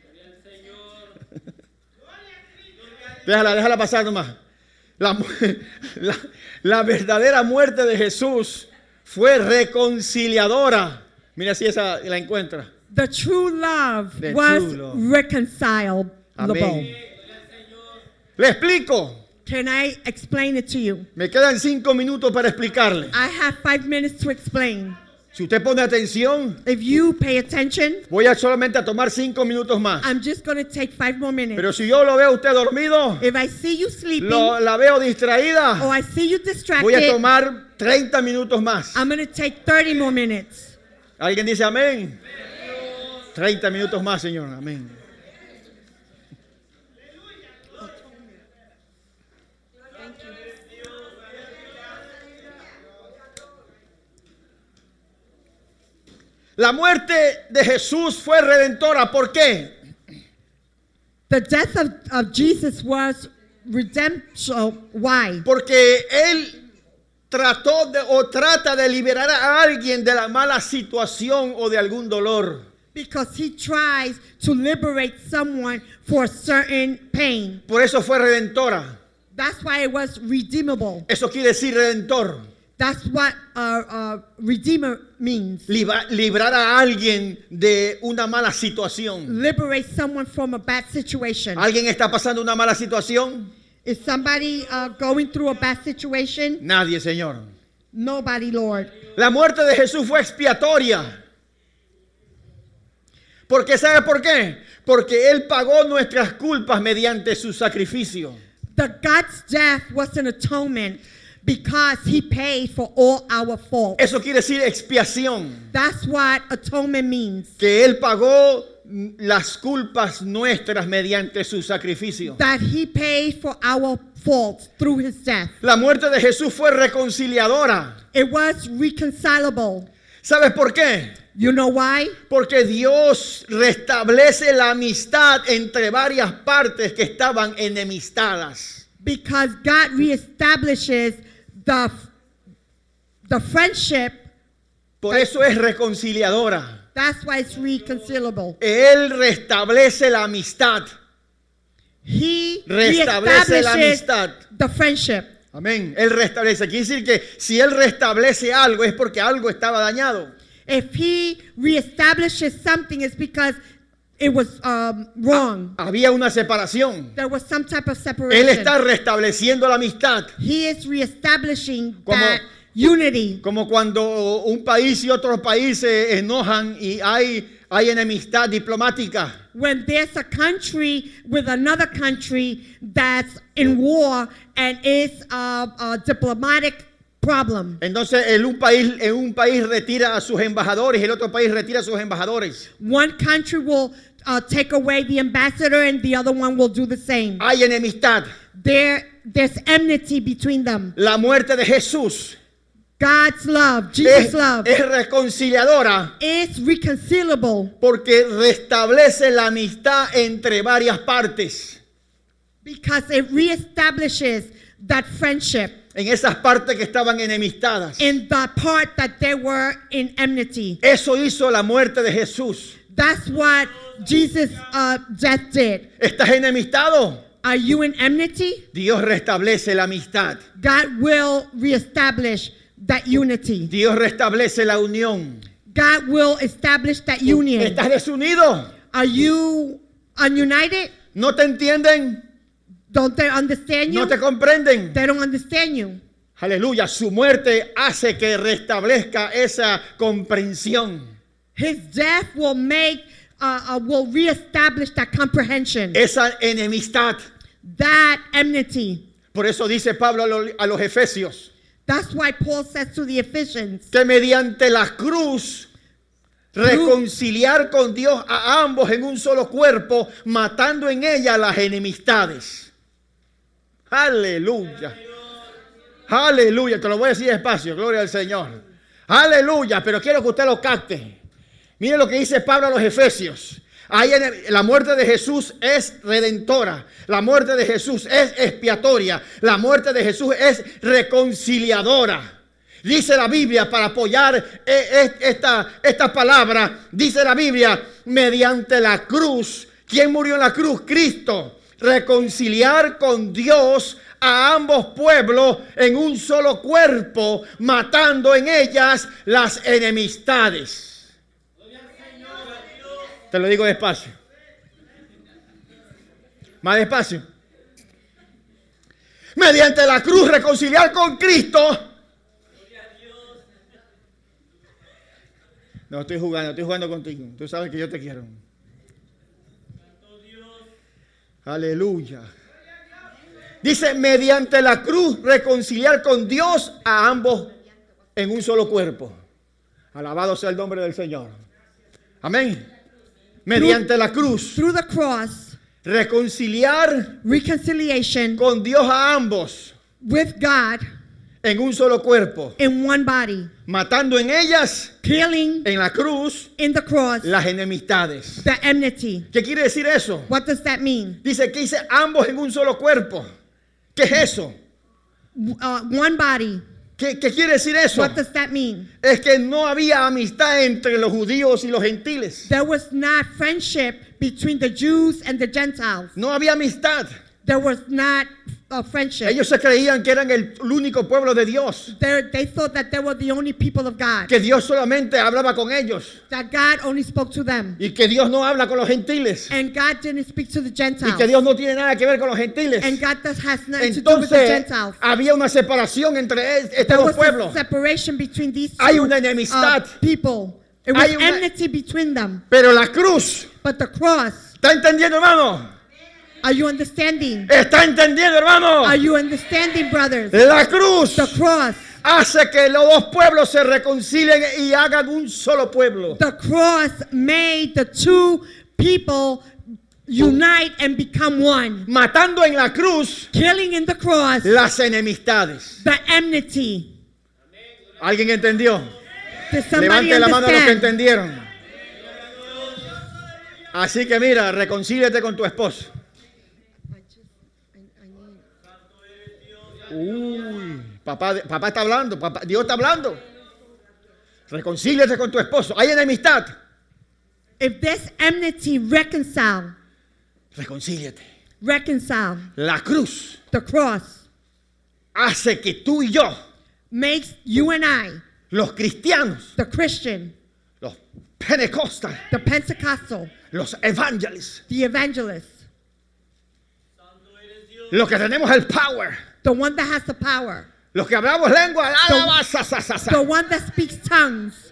Déjala, déjala pasar nomás. La, la, la verdadera muerte de Jesús fue reconciliadora. Mira si esa la encuentra. The true love The was true love. reconcilable. Amén. Le explico. Can I explain it to you? Me quedan cinco minutos para explicarle. I have five minutes to explain. Si usted pone atención, If you pay attention, voy a solamente a tomar cinco minutos más. I'm just going to take five more minutes. Pero si yo lo veo a usted dormido, If I see you sleeping lo, la veo distraída, or I see you voy a distracted, tomar treinta minutos más. I'm going to take thirty more minutes. ¿Alguien dice amén? treinta minutos más, Señor. Amén. La muerte de Jesús fue redentora. ¿Por qué? The death of, of Jesus was redemption. Why? Porque Él trató de, o trata de liberar a alguien de la mala situación o de algún dolor. Because he tries to liberate someone for a certain pain. Por eso fue redentora. That's why it was redeemable. Eso quiere decir redentor. That's what uh, uh, redeemer means. Libra, librar a alguien de una mala situación. Liberate someone from a bad situation. ¿Alguien está pasando una mala situación? Is somebody uh, going through a bad situation? Nadie, Señor. Nobody, Lord. La muerte de Jesús fue expiatoria. Porque ¿sabe por qué? Porque Él pagó nuestras culpas mediante su sacrificio. The God's death was an atonement because he paid for all our faults. Eso quiere decir expiación. That's what atonement means. Que Él pagó las culpas nuestras mediante su sacrificio. That he paid for our faults through his death. La muerte de Jesús fue reconciliadora. It was reconcilable. ¿Sabes por qué? You know why? Porque Dios restablece la amistad entre varias partes que estaban enemistadas. Because God reestablishes the, the friendship. Por eso es reconciliadora. That's why it's reconcilable. Él restablece la amistad. He Restablece la reestablishes amistad. the friendship. Amén. Él restablece. Quiere decir que si Él restablece algo es porque algo estaba dañado. If he reestablishes something, it's because it was um, wrong. Había una separación. There was some type of Él separation. está restableciendo la amistad. He is reestablishing Como- that unity. Como cuando un país y otro país se enojan y hay, hay enemistad diplomática. When there's a country with another country that's in war and it's a, a diplomatic problem. Entonces en un país, en un país retira a sus embajadores y el otro país retira a sus embajadores. One country will uh, take away the ambassador and the other one will do the same. Hay enemistad. There, there's enmity between them. La muerte de Jesús God's love, Jesus' es, love, es reconciliadora is reconcilable porque restablece la amistad entre varias partes. because it reestablishes that friendship En esas partes que estaban enemistadas. in the part that they were in enmity. Eso hizo la muerte de Jesús. That's what Jesus' uh, death did. ¿Estás enemistado? Are you in enmity? Dios restablece la amistad. God will reestablish that unity. Dios restablece la unión. God will establish that union. ¿Estás desunido? Are you ununited? ¿No te entienden? Don't they understand you? ¿No te comprenden? They don't understand you. Aleluya, su muerte hace que restablezca esa comprensión. His death will make, uh, uh, will reestablish that comprehension, esa enemistad. that enmity. Por eso dice Pablo a los, a los Efesios That's why Paul says to the Ephesians, que mediante la cruz reconciliar con Dios a ambos en un solo cuerpo, matando en ella las enemistades. Aleluya. Aleluya. Te lo voy a decir despacio. Gloria al Señor. Aleluya. Pero quiero que usted lo capte. Mire lo que dice Pablo a los Efesios. Ahí en el, la muerte de Jesús es redentora. La muerte de Jesús es expiatoria. La muerte de Jesús es reconciliadora. Dice la Biblia, para apoyar esta, esta palabra, dice la Biblia, mediante la cruz. ¿Quién murió en la cruz? Cristo. Reconciliar con Dios a ambos pueblos en un solo cuerpo, matando en ellas las enemistades. Te lo digo despacio. Más despacio. Mediante la cruz reconciliar con Cristo. No estoy jugando, estoy jugando contigo. Tú sabes que yo te quiero. Aleluya. Dice, mediante la cruz reconciliar con Dios a ambos en un solo cuerpo. Alabado sea el nombre del Señor. Amén. Mediante la cruz, through the cross, reconciliar reconciliation con Dios a ambos with God en un solo cuerpo, in one body, matando en ellas, killing en la cruz, in the cross las enemistades. the enmity. ¿Qué quiere decir eso? What does that mean? Dice que dice ambos en un solo cuerpo. ¿Qué es eso? Uh, one body. ¿Qué, qué quiere decir eso? What does that mean? Es que no había amistad entre los judíos y los gentiles. There was not friendship between the Jews and the Gentiles. No había amistad. There was not a friendship. Ellos se creían que eran el, el único pueblo de Dios. They're, they thought that they were the only people of God. Que Dios solamente hablaba con ellos. That God only spoke to them. Y que Dios no habla con los gentiles. And God didn't speak to the Y Gentiles. que Dios no tiene nada que ver con los gentiles. And God does, has nothing to do with the Entonces Gentiles. había una separación entre estos There dos was pueblos. a separation between these two Hay una enemistad. uh, people. It was Hay una- enmity between them. Pero la cruz, But the cross, ¿está entendiendo, hermano? are you understanding? ¿Está entendiendo, hermano? Are you understanding, brothers? La cruz The cross. hace que los dos pueblos se reconcilien y hagan un solo pueblo. The cross made the two people unite and become one. Matando en la cruz Killing in the cross las enemistades. the enmity. ¿Alguien entendió? Does somebody Levante la mano a los que understand? entendieron. Así que mira, reconcíliate con tu esposo. Uy, papá, papá está hablando, papá, Dios está hablando. Reconcíliate con tu esposo. Hay enemistad. If there's enmity, reconcile. Reconcíliate. Reconcile. La cruz The cross hace que tú y yo, makes you and I, los cristianos, the Christian, los pentecostales, the Pentecostal, los evangelists, the evangelist, los que tenemos el power, the one that has the power, los que hablamos lengua, the, the one that speaks tongues,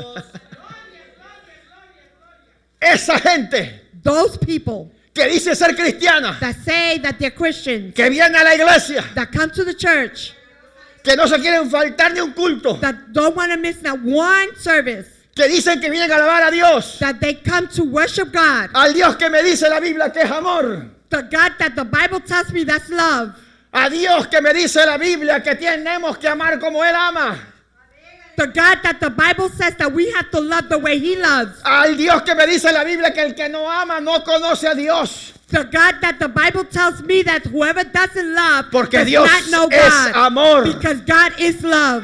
esa gente those people que dice ser cristiana, that say that they're Christians, que viene a la iglesia, that come to the church, que no se quieren faltar ni un culto, that don't want to miss not one service, que dicen que vienen a alabar a Dios, that they come to worship God, al Dios que me dice la Biblia que es amor, the God that the Bible tells me that's love, a Dios que me dice la Biblia que tenemos que amar como Él ama, the God that the Bible says that we have to love the way He loves, al Dios que me dice la Biblia que el que no ama no conoce a Dios, the God that the Bible tells me that whoever doesn't love porque does Dios not know es God, amor. because God is love.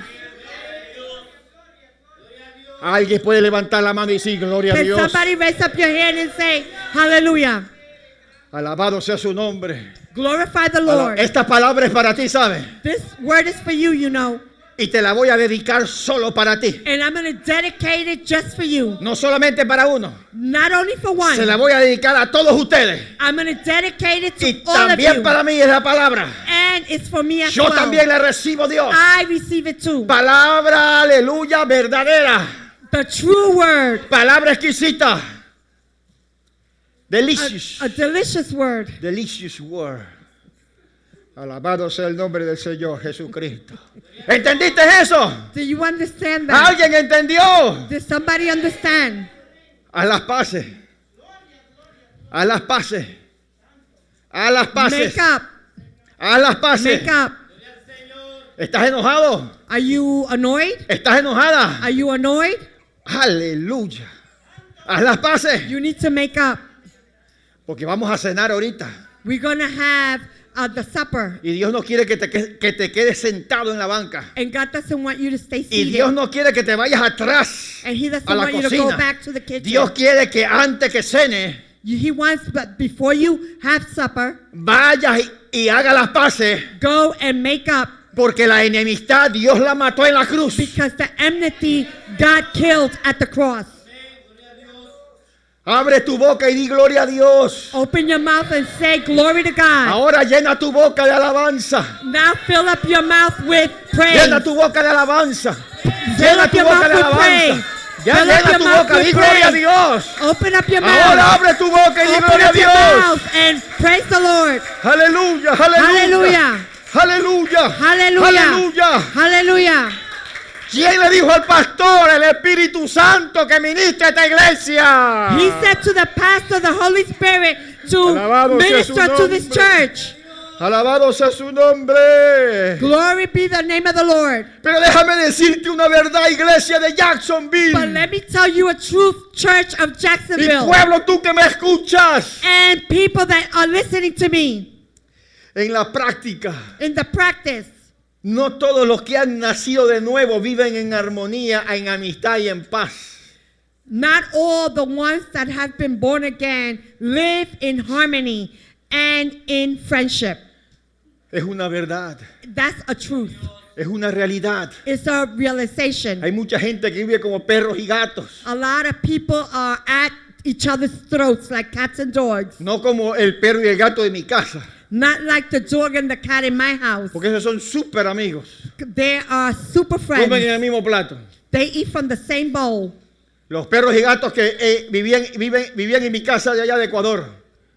Alguien puede levantar la mano y decir gloria a Can Dios. somebody raise up your hand and say, hallelujah. Alabado sea su nombre. Glorify the Ala- Lord. Esta palabra es para ti, ¿sabes? This word is for you, you know. Y te la voy a dedicar solo para ti. And I'm going to dedicate it just for you. No solamente para uno. Not only for one. Se la voy a dedicar a todos ustedes. I'm going to dedicate it to Y all of también you. para mí es la palabra. And it's for me as Yo well. también la recibo, Dios. I receive it too. Palabra, aleluya, verdadera. The true word. Palabra exquisita. Delicious. A, a delicious word. Delicious word. Alabado sea el nombre del Señor Jesucristo. ¿Entendiste eso? Do you understand that? ¿Alguien entendió? Does somebody understand? A las paces. A las paces. A las paces. Make up. A las paces. Make up. ¿Estás enojado? Are you annoyed? ¿Estás enojada? Are you annoyed? Aleluya. Haz las paces. You need to make up. Porque vamos a cenar ahorita. We're going to have uh, the supper. Y Dios no quiere que te, que te quedes sentado en la banca. And God doesn't want you to stay Y seated. Dios no quiere que te vayas atrás And He doesn't a la want you to go cocina. back to the kitchen. Dios quiere que antes que cene, You- He wants, but before you have supper, vayas y, y haga las paces. go and make up. Porque la enemistad Dios la mató en la cruz. Because the enmity God killed at the cross. Abre tu boca y di gloria a Dios. Open your mouth and say glory to God. Ahora llena tu boca de alabanza. Now fill up your mouth with praise. Llena tu boca de alabanza. Fill Llena up tu your boca mouth de with alabanza. praise. Ya Fill up llena your tu mouth boca, with di gloria a praise. Dios. Open up your Ahora mouth. abre tu boca y di Open gloria a up your Dios. mouth and praise the Lord. Aleluya, aleluya. Hallelujah. Aleluya. Hallelujah. Hallelujah. ¿Quién le dijo al pastor, el Espíritu Santo, que ministre esta iglesia? He said to the pastor, the Holy Spirit, to Alabado sea su minister to this nombre. church. Alabado sea su nombre. Glory be the name of the Lord. Pero déjame decirte una verdad, iglesia de But Jacksonville. let me tell you a truth, church of Y Jacksonville. pueblo, tú que me escuchas. And people that are listening to me En la práctica, in the practice. no todos los que han nacido de nuevo viven en armonía, en amistad y en paz. Not all the ones that have been born again live in harmony and in friendship. Es una verdad, That's a truth. es una realidad. It's a realization. Hay mucha gente que vive como perros y gatos, A lot of people are at each other's throats like cats and dogs. no como el perro y el gato de mi casa, Not like the dog and the cat in my house. porque esos son súper amigos. They are super Comen en friends. el mismo plato. They eat from the same bowl. Los perros y gatos que eh, vivían, viven, vivían en mi casa de allá de Ecuador.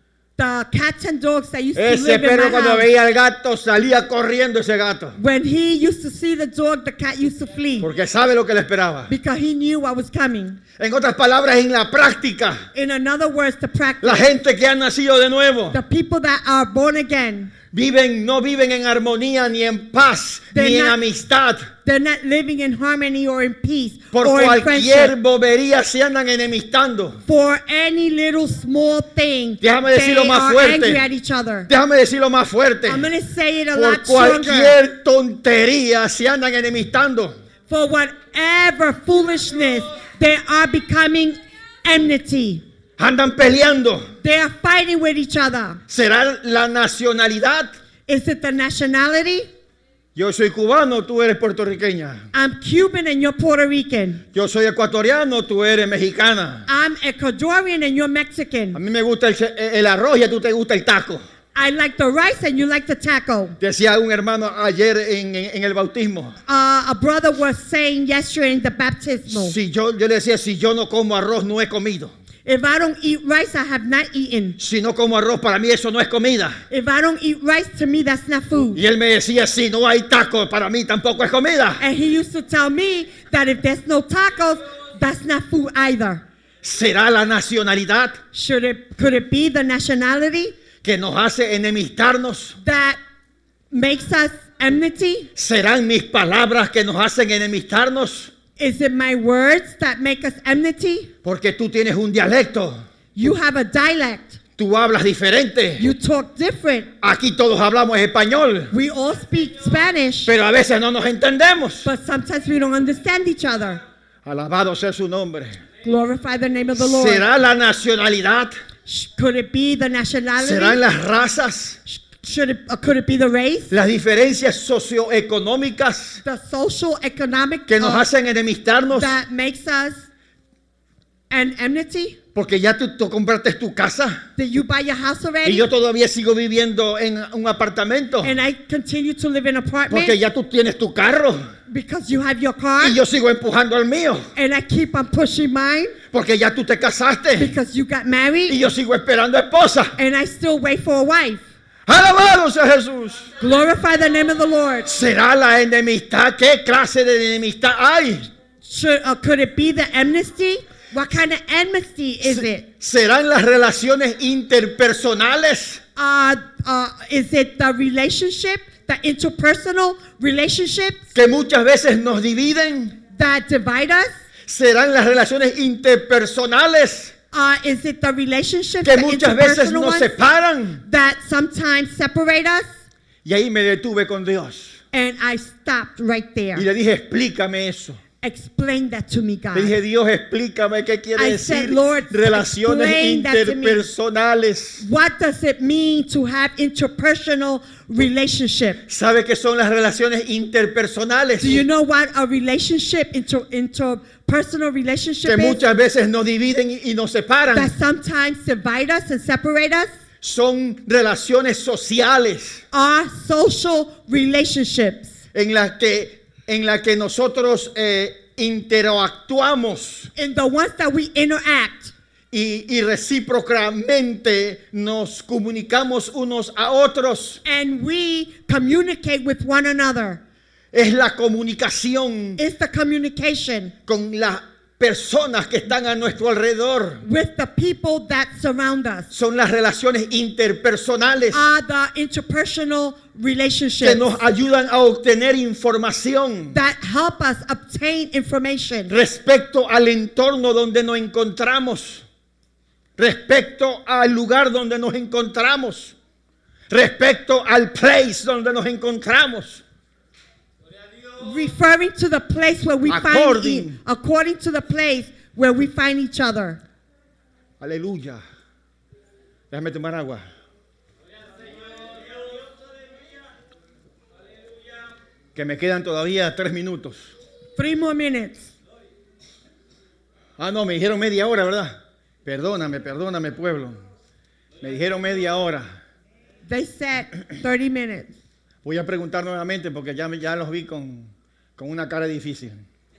The cats and dogs that used to Ese live in perro my cuando house. veía al gato salía corriendo ese gato. When he used to see the dog, the cat used to flee. Porque sabe lo que le esperaba. Because he knew what was coming. En otras palabras, en la práctica, In another words, the practice. la gente que ha nacido de nuevo The people that are born again, viven, no viven en armonía ni en paz They're ni en not- amistad. they're not living in harmony or in peace Por or in cualquier friendship. bobería se andan enemistando. For any little small thing, Déjame they decirlo más are fuerte. angry at each other. Déjame decirlo más fuerte. I'm going to say it a Por lot stronger. cualquier tontería se andan enemistando. For whatever foolishness, they are becoming enmity. Andan peleando. They are fighting with each other. ¿Será la nacionalidad? Is it the nationality? Yo soy cubano, tú eres puertorriqueña. I'm Cuban and you're Puerto Rican. Yo soy ecuatoriano, tú eres mexicana. I'm Ecuadorian and you're A Mexican. mí me gusta el, el arroz y a tú te gusta el taco. I like the rice and you like the taco. Decía un hermano ayer en, en- en el bautismo. Uh, a brother was saying yesterday in the baptismal, Si yo, yo le decía, si yo no como arroz, no he comido. if I don't eat rice, I have not eaten. Si no como arroz, para mí eso no es comida. If I don't eat rice, to me, that's not food. Y él me decía, si no hay taco, para mí tampoco es comida. And he used to tell me that if there's no tacos, that's not food either. ¿Será la nacionalidad Should it, could it be the nationality que nos hace enemistarnos? that makes us enmity? ¿Serán mis palabras que nos hacen enemistarnos? Is it my words that make us enmity? Porque tú tienes un dialecto, You have a dialect. tú hablas diferente. You talk different. Aquí todos hablamos español, We all speak Spanish, pero a veces no nos entendemos. but sometimes we don't understand each other. Alabado sea su nombre. Glorify the name of the Lord. ¿Será la nacionalidad? Sh- Could it be the nationality? ¿Serán las razas? Sh- Should it, uh, could it be the race? ¿Las diferencias socioeconómicas The social, economic que nos uh, hacen enemistarnos? that makes us And enmity? Porque ya tú, tú compraste tu casa. Did you buy your house already? Y yo todavía sigo viviendo en un apartamento. And I continue to live in an apartment? Porque ya tú tienes tu carro. Because you have your car? Y yo sigo empujando al mío. And I keep on pushing mine? Porque ya tú te casaste. Because you got married? Y yo sigo esperando esposa. And I still wait for a wife. Alabado sea Jesús. Glorify the name of the Lord. ¿Será la enemistad? ¿Qué clase de enemistad hay? Should, uh, could it be the enmity? What kind of enmity is it? ¿Serán las relaciones interpersonales? Uh, uh, is it the relationship, the interpersonal relationships Que muchas veces nos dividen. that divide us? ¿Serán las relaciones interpersonales? Uh, is it the relationships, Que the muchas veces interpersonal nos ones separan. that sometimes separate us? Y ahí me detuve con Dios. And I stopped right there. Y le dije, explícame eso. Explain that to me, God. Le dije, Dios, explícame qué quiere I decir said, Lord, relaciones explain that to me. interpersonales. What does it mean to have interpersonal relationship? ¿Sabe qué son las relaciones interpersonales? Do you know what a relationship, inter, interpersonal relationship Que is? muchas veces nos dividen y nos separan. That sometimes divide us and separate us? Son relaciones sociales Are social relationships en las que, en la que nosotros eh, interactuamos in the ones that we interact y, y recíprocamente nos comunicamos unos a otros. and we communicate with one another. Es la comunicación It's the communication con las personas que están a nuestro alrededor. with the people that surround us. Son las relaciones interpersonales Are the interpersonal que relationships nos ayudan a obtener información that help us obtain information respecto al entorno donde nos encontramos, respecto al lugar donde nos encontramos, respecto al place donde nos encontramos. referring to the place where we find According. e- according to the place where we find each other. Aleluya. Déjame tomar agua. Que me quedan todavía tres minutos. Three more minutes. Ah, no, me dijeron media hora, ¿verdad? Perdóname, perdóname, pueblo. Me dijeron media hora. They said thirty minutes. Voy a preguntar nuevamente porque ya, me- ya los vi con, con una cara difícil.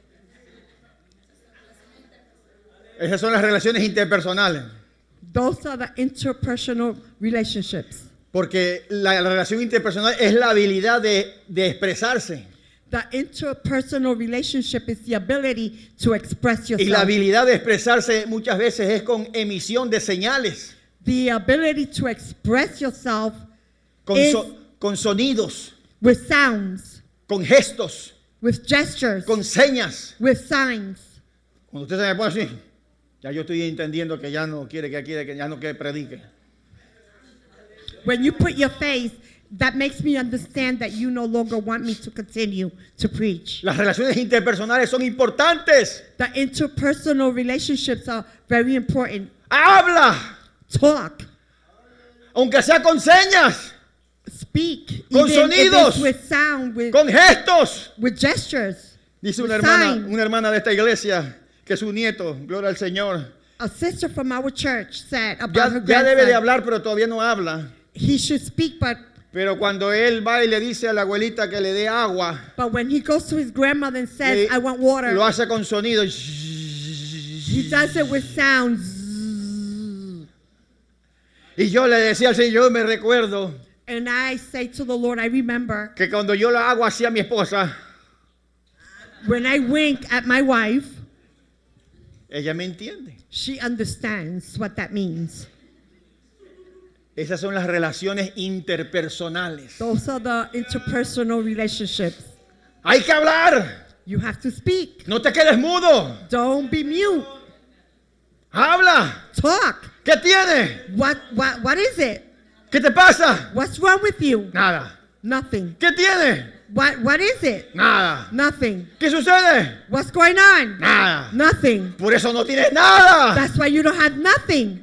Esas son las relaciones interpersonales. Those are the interpersonal relationships. Porque la, la relación interpersonal es la habilidad de, de expresarse. The interpersonal relationship is the ability to express Y la yourself. habilidad de expresarse muchas veces es con emisión de señales, The ability to express yourself con, Es- so- con sonidos, with sounds, con gestos, with gestures, con señas. with signs. Cuando usted se me pone así, ya yo estoy entendiendo que ya no quiere que quiere que ya no que predique. When you put your face, that makes me understand that you no longer want me to continue to preach. Las relaciones interpersonales son importantes. The interpersonal relationships are very important. Habla, Talk, aunque sea con señas, speak, Con even if sonidos. it's with sound, with, con gestos. with gestures. Dice with una hermana, sign. una hermana de esta iglesia que su nieto, gloria al Señor, A sister from our church said about ya, her ya debe de grandson, hablar, pero todavía no habla. he should speak, but Pero cuando él va y le dice a la abuelita que le dé agua, but when he goes to his grandmother and says, le- "I want water," lo hace con sonido. he does it with sounds. Y yo le decía al Señor, me recuerdo And I say to the Lord, I remember que cuando yo lo hago así a mi esposa, when I wink at my wife, ella me entiende. she understands what that means. Esas son las relaciones interpersonales. Those are the interpersonal relationships. Hay que hablar. You have to speak. No te quedes mudo. Don't be mute. Habla. Talk. ¿Qué tiene? What what what is it? ¿Qué te pasa? What's wrong with you? Nada. Nothing. ¿Qué tiene? What what is it? Nada. Nothing. ¿Qué sucede? What's going on? Nada. Nothing. Por eso no tienes nada. That's why you don't have nothing.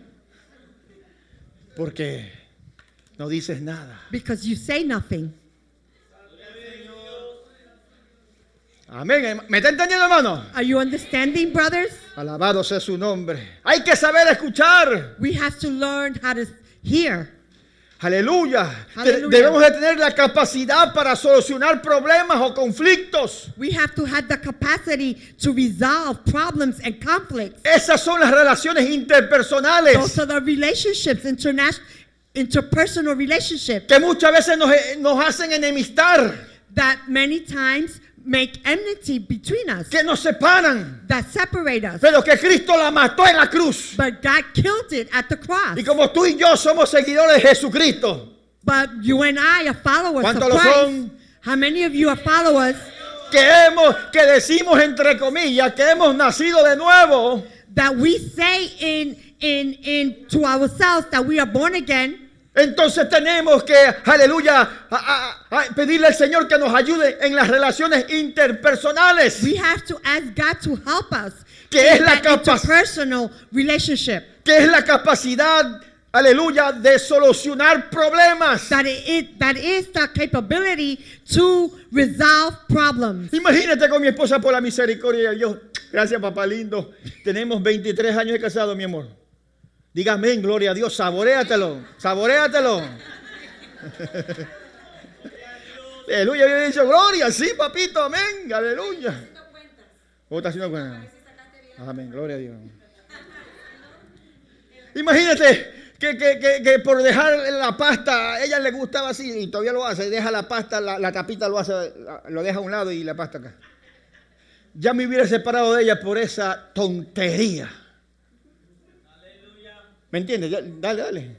Porque no dices nada. Because you say nothing. Amén. ¿Me está entendiendo, hermano? Are you understanding, brothers? Alabado sea su nombre. Hay que saber escuchar. We have to learn how to hear. Aleluya. Aleluya. De- debemos de tener la capacidad para solucionar problemas o conflictos. We have to have the capacity to resolve problems and conflicts. Esas son las relaciones interpersonales Those are the relationships, international, interpersonal relationships que muchas veces nos, nos hacen enemistar, that many times make enmity between us, que nos separan, that separate us. pero que Cristo la mató en la cruz. But God killed it at the cross. Y como tú y yo somos seguidores de Jesucristo, But you and I are followers of ¿cuántos lo Christ. son? How many of you are followers Que hemos, que decimos entre comillas que hemos nacido de nuevo, that we say in in in to ourselves that we are born again? entonces tenemos que, aleluya, a- a- a pedirle al Señor que nos ayude en las relaciones interpersonales. We have to ask God to help us Que in es la that capac- interpersonal relationship. Que es la capacidad, aleluya, de solucionar problemas. That it that is the capability to resolve problems. Imagínate con mi esposa por la misericordia de Dios. Gracias, papá lindo. Tenemos veintitrés años de casado, mi amor. Diga amén, gloria a Dios. Saboréatelo, saboréatelo. Aleluya, yo he dicho gloria, sí, papito, amén, aleluya. ¿Cómo está haciendo cuenta? Amén, gloria a Dios. Imagínate que, que, que, que por dejar la pasta, a ella le gustaba así y todavía lo hace, deja la pasta, la, la tapita lo hace, lo deja a un lado y la pasta acá. Ya me hubiera separado de ella por esa tontería. ¿Me entiendes? Ya, dale, dale.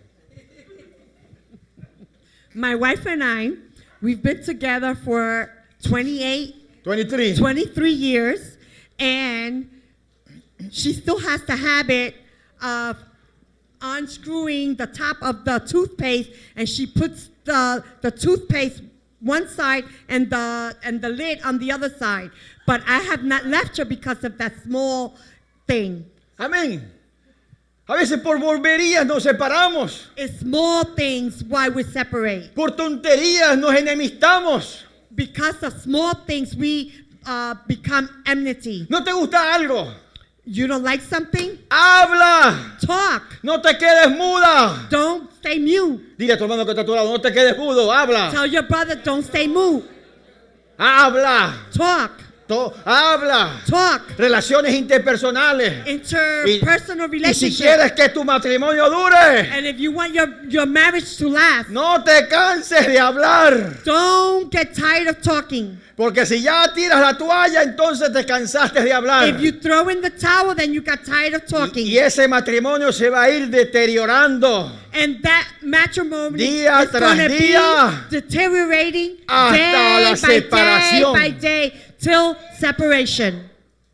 My wife and I, we've been together for twenty-eight, veintitrés. twenty-three years, and she still has the habit of unscrewing the top of the toothpaste, and she puts the, the toothpaste one side and the and the lid on the other side. But I have not left her because of that small thing. Amén. A veces por volverías nos separamos. It's small things why we separate. Por tonterías nos enemistamos. Because of small things, we uh, become enmity. ¿No te gusta algo? You don't like something? Habla. Talk. No te quedes muda. Don't stay mute. Dile a tu hermano que está a tu lado, no te quedes mudo. Habla. Tell your brother, don't stay mute. Habla. Talk. To- habla. Talk. Relaciones interpersonales. Interpersonal Y si relationship. quieres que tu matrimonio dure, And if you want your, your marriage to last, no te canses de hablar. don't get tired of talking. Porque si ya tiras la toalla, entonces te cansaste de hablar. If you throw in the towel, then you got tired of talking. Y ese matrimonio se va a ir deteriorando And that matrimony Día is tras going to día, be deteriorating hasta day la by separación. day by day till separation.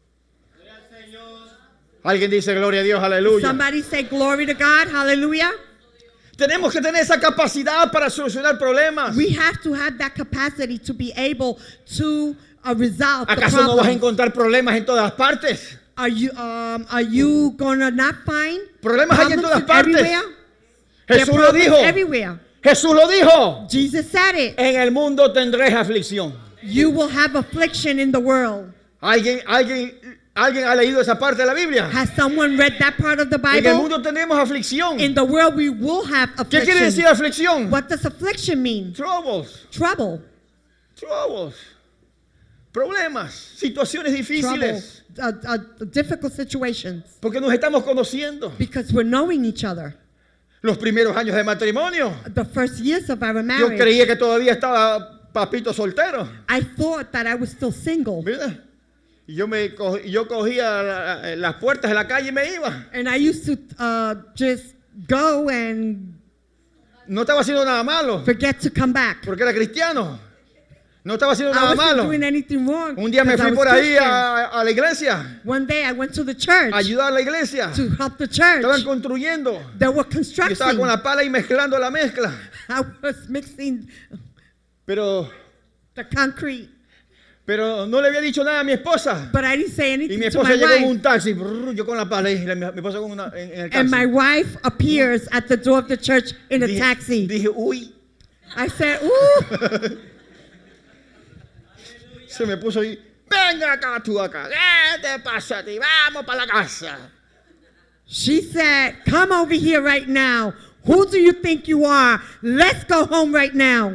Alguien dice gloria a Dios, aleluya. Somebody say glory to God, hallelujah. Tenemos que tener esa capacidad para solucionar problemas. We have to have that capacity to be able to uh, resolve the ¿Acaso no vas a problem. encontrar problemas en todas partes? Are you um are you gonna not find Problemas hay en todas problems partes. everywhere? There are Jesús lo problems dijo. everywhere. Jesús lo dijo. Jesus said it. En el mundo tendréis aflicción. You will have affliction in the world. ¿Alguien, alguien, alguien ha leído esa parte de la Biblia? Has someone read that part of the En el Bible? mundo tenemos aflicción. In the world we will have ¿Qué quiere decir affliction. aflicción? What does affliction mean? Troubles. Trouble. Troubles. Problemas. Situaciones Trouble. difíciles. Uh, uh, difficult situations. Porque nos estamos conociendo. Because we're knowing each other. Los primeros años de matrimonio. The first years of our Yo marriage, creía que todavía estaba papito soltero. I thought that I was still single. ¿Verdad? Y yo, me co- y yo cogía la- las puertas de la calle y me iba. And I used to uh, just go and No estaba haciendo nada malo. forget to come back. Porque era cristiano. No estaba haciendo I nada wasn't malo. doing anything wrong. Un día me because I fui was por ahí Christian. a, a la iglesia. One day I went to the church A ayudar a la iglesia. to help the church. Estaban construyendo. They were Yo constructing. estaba con la pala y mezclando la mezcla. I was mixing Pero, the concrete. pero no le había dicho nada a mi esposa. But I didn't say Y anything mi to esposa my llegó en wife. un taxi. brrr, Yo con la pala y la- mi, mi esposa con una, en, en el And my taxi. wife appears at the door of the church in a Dije, taxi. dije, uy. I said, ooh. Se me puso ahí. venga acá tú acá. ¿Qué te pasa a ti? Vamos para la casa. She said, come over here right now. Who do you think you are? Let's go home right now.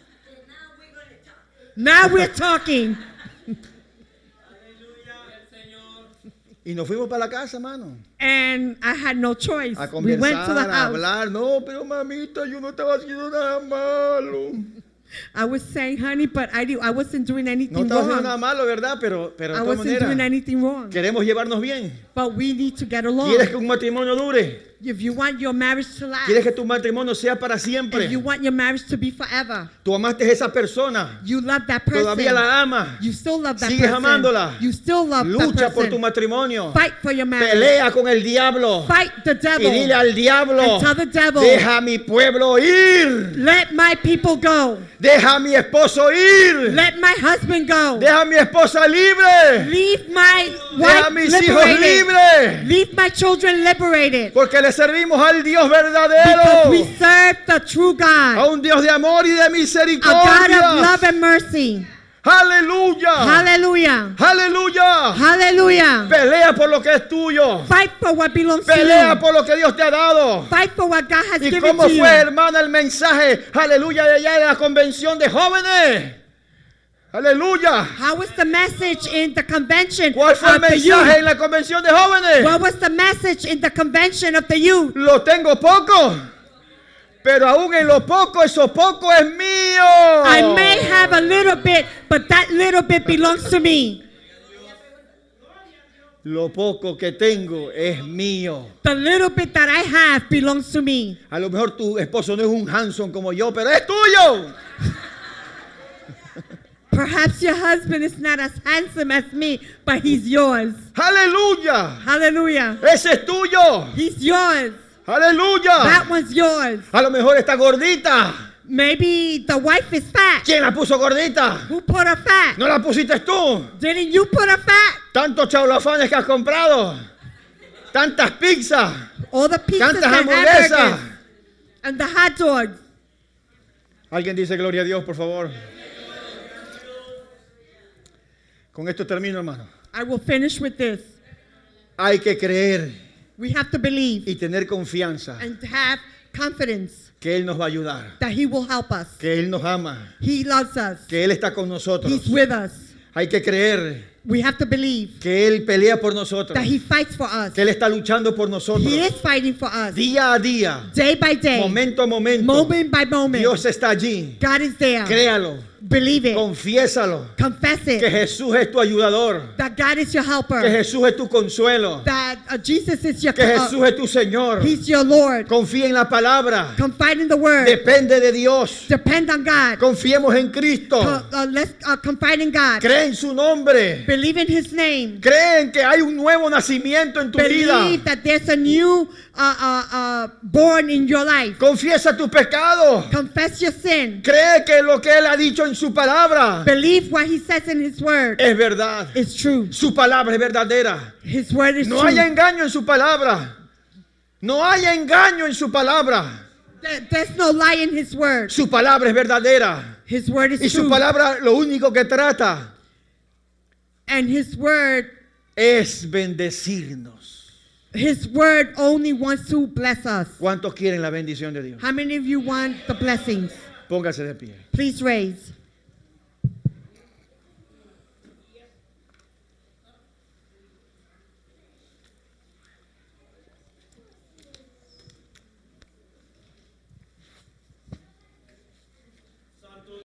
Now we're talking. Y nos fuimos para la casa, hermano. And I had no choice. A We went to the conversar, a house. hablar. No, pero mamita, yo no estaba haciendo nada malo. I was saying, honey, but I, do, I wasn't doing No anything estaba haciendo nada wrong. malo, ¿verdad? Pero, pero de I todas wasn't doing maneras, anything wrong. queremos llevarnos bien. But we need to get ¿Quieres along. que un matrimonio dure? If you want your marriage to last, ¿Quieres que tu matrimonio sea para if siempre? you want your marriage to be forever, Tú amaste a esa persona. you love that person. Todavía la amas. You still love that Sigues person. amándola. You still love Lucha that por tu person. matrimonio. Fight for your marriage. Pelea con el diablo. Fight the Y devil. dile al diablo, And tell the devil, deja a mi pueblo ir. let my people go. Deja a mi esposo ir. Let my husband go. Deja a mi esposa libre. Leave my Deja a wife mis hijos liberated. libres. Leave my children liberated. Porque le servimos al Dios Because verdadero. we serve the true A God. un Dios de amor y de A God of misericordia. love and mercy. Aleluya. Hallelujah. Aleluya. Hallelujah. Pelea por lo que es tuyo. Fight for what belongs to Pelea you. por lo que Dios te ha dado. Fight for what God has ¿Y given cómo to you. fue, hermana, el mensaje? Aleluya, de allá de la convención de jóvenes. Aleluya. How was the message in the convention ¿Cuál fue el of the mensaje youth? en la convención de jóvenes? What was the message in the convention of the youth? Lo tengo poco, pero aún en lo poco, eso poco es mío. I may have a little bit, but that little bit belongs to me. Lo poco que tengo es mío. The little bit that I have belongs to me. A lo mejor tu esposo no es un Hanson como yo, pero es tuyo. Perhaps your husband is not as handsome as me, but he's yours. Aleluya. Hallelujah. Ese es tuyo. He's yours. Aleluya. That one's yours. A lo mejor está gordita. Maybe the wife is fat. ¿Quién la puso gordita? Who put her fat? ¿No la pusiste tú? Didn't you put her fat? Tantos chaulafanes que has comprado. Tantas pizzas. All the pizzas Tantas and hamburguesas. hamburgers and the hot dogs. Alguien dice gloria a Dios, por favor. Con esto termino, hermano. I will finish with this. Hay que creer We have to believe y tener confianza and have confidence que Él nos va a ayudar, that He will help us. que Él nos ama, He loves us. que Él está con nosotros. He's with us. Hay que creer We have to believe que Él pelea por nosotros, that He fights for us. que Él está luchando por nosotros. He is fighting for us. Día a día, Day by day. momento a momento, Moment by moment. Dios está allí. God is there. Créalo, Believe it. confiésalo, Confess que it. Jesús es tu ayudador, That God is your que helper. Jesús es tu consuelo, That uh, Jesus is your que uh, Jesús es tu Señor. He's your Lord. Confía en la palabra, Confide in the word. depende de Dios. Depend on God. Confiemos en Cristo, Co- uh, let's uh, confide in God. cree en su nombre, Believe in His name. cree en que hay un nuevo nacimiento en tu vida. Believe that there's a new uh, uh, uh, born in your life. Confiesa tu pecado, Confess your sin. cree que lo que Él ha dicho en su palabra Believe what He says in His word es verdad. is true. Su palabra es verdadera. His word is No true. hay engaño en su palabra. No hay engaño en su palabra. There- There's no lie in His word. Su palabra es verdadera. His word is Y su true. palabra lo único que trata And His word, es bendecirnos. His word only wants to bless us. ¿Cuántos quieren la bendición de Dios? How many of you want the blessings? Póngase de pie. Please raise.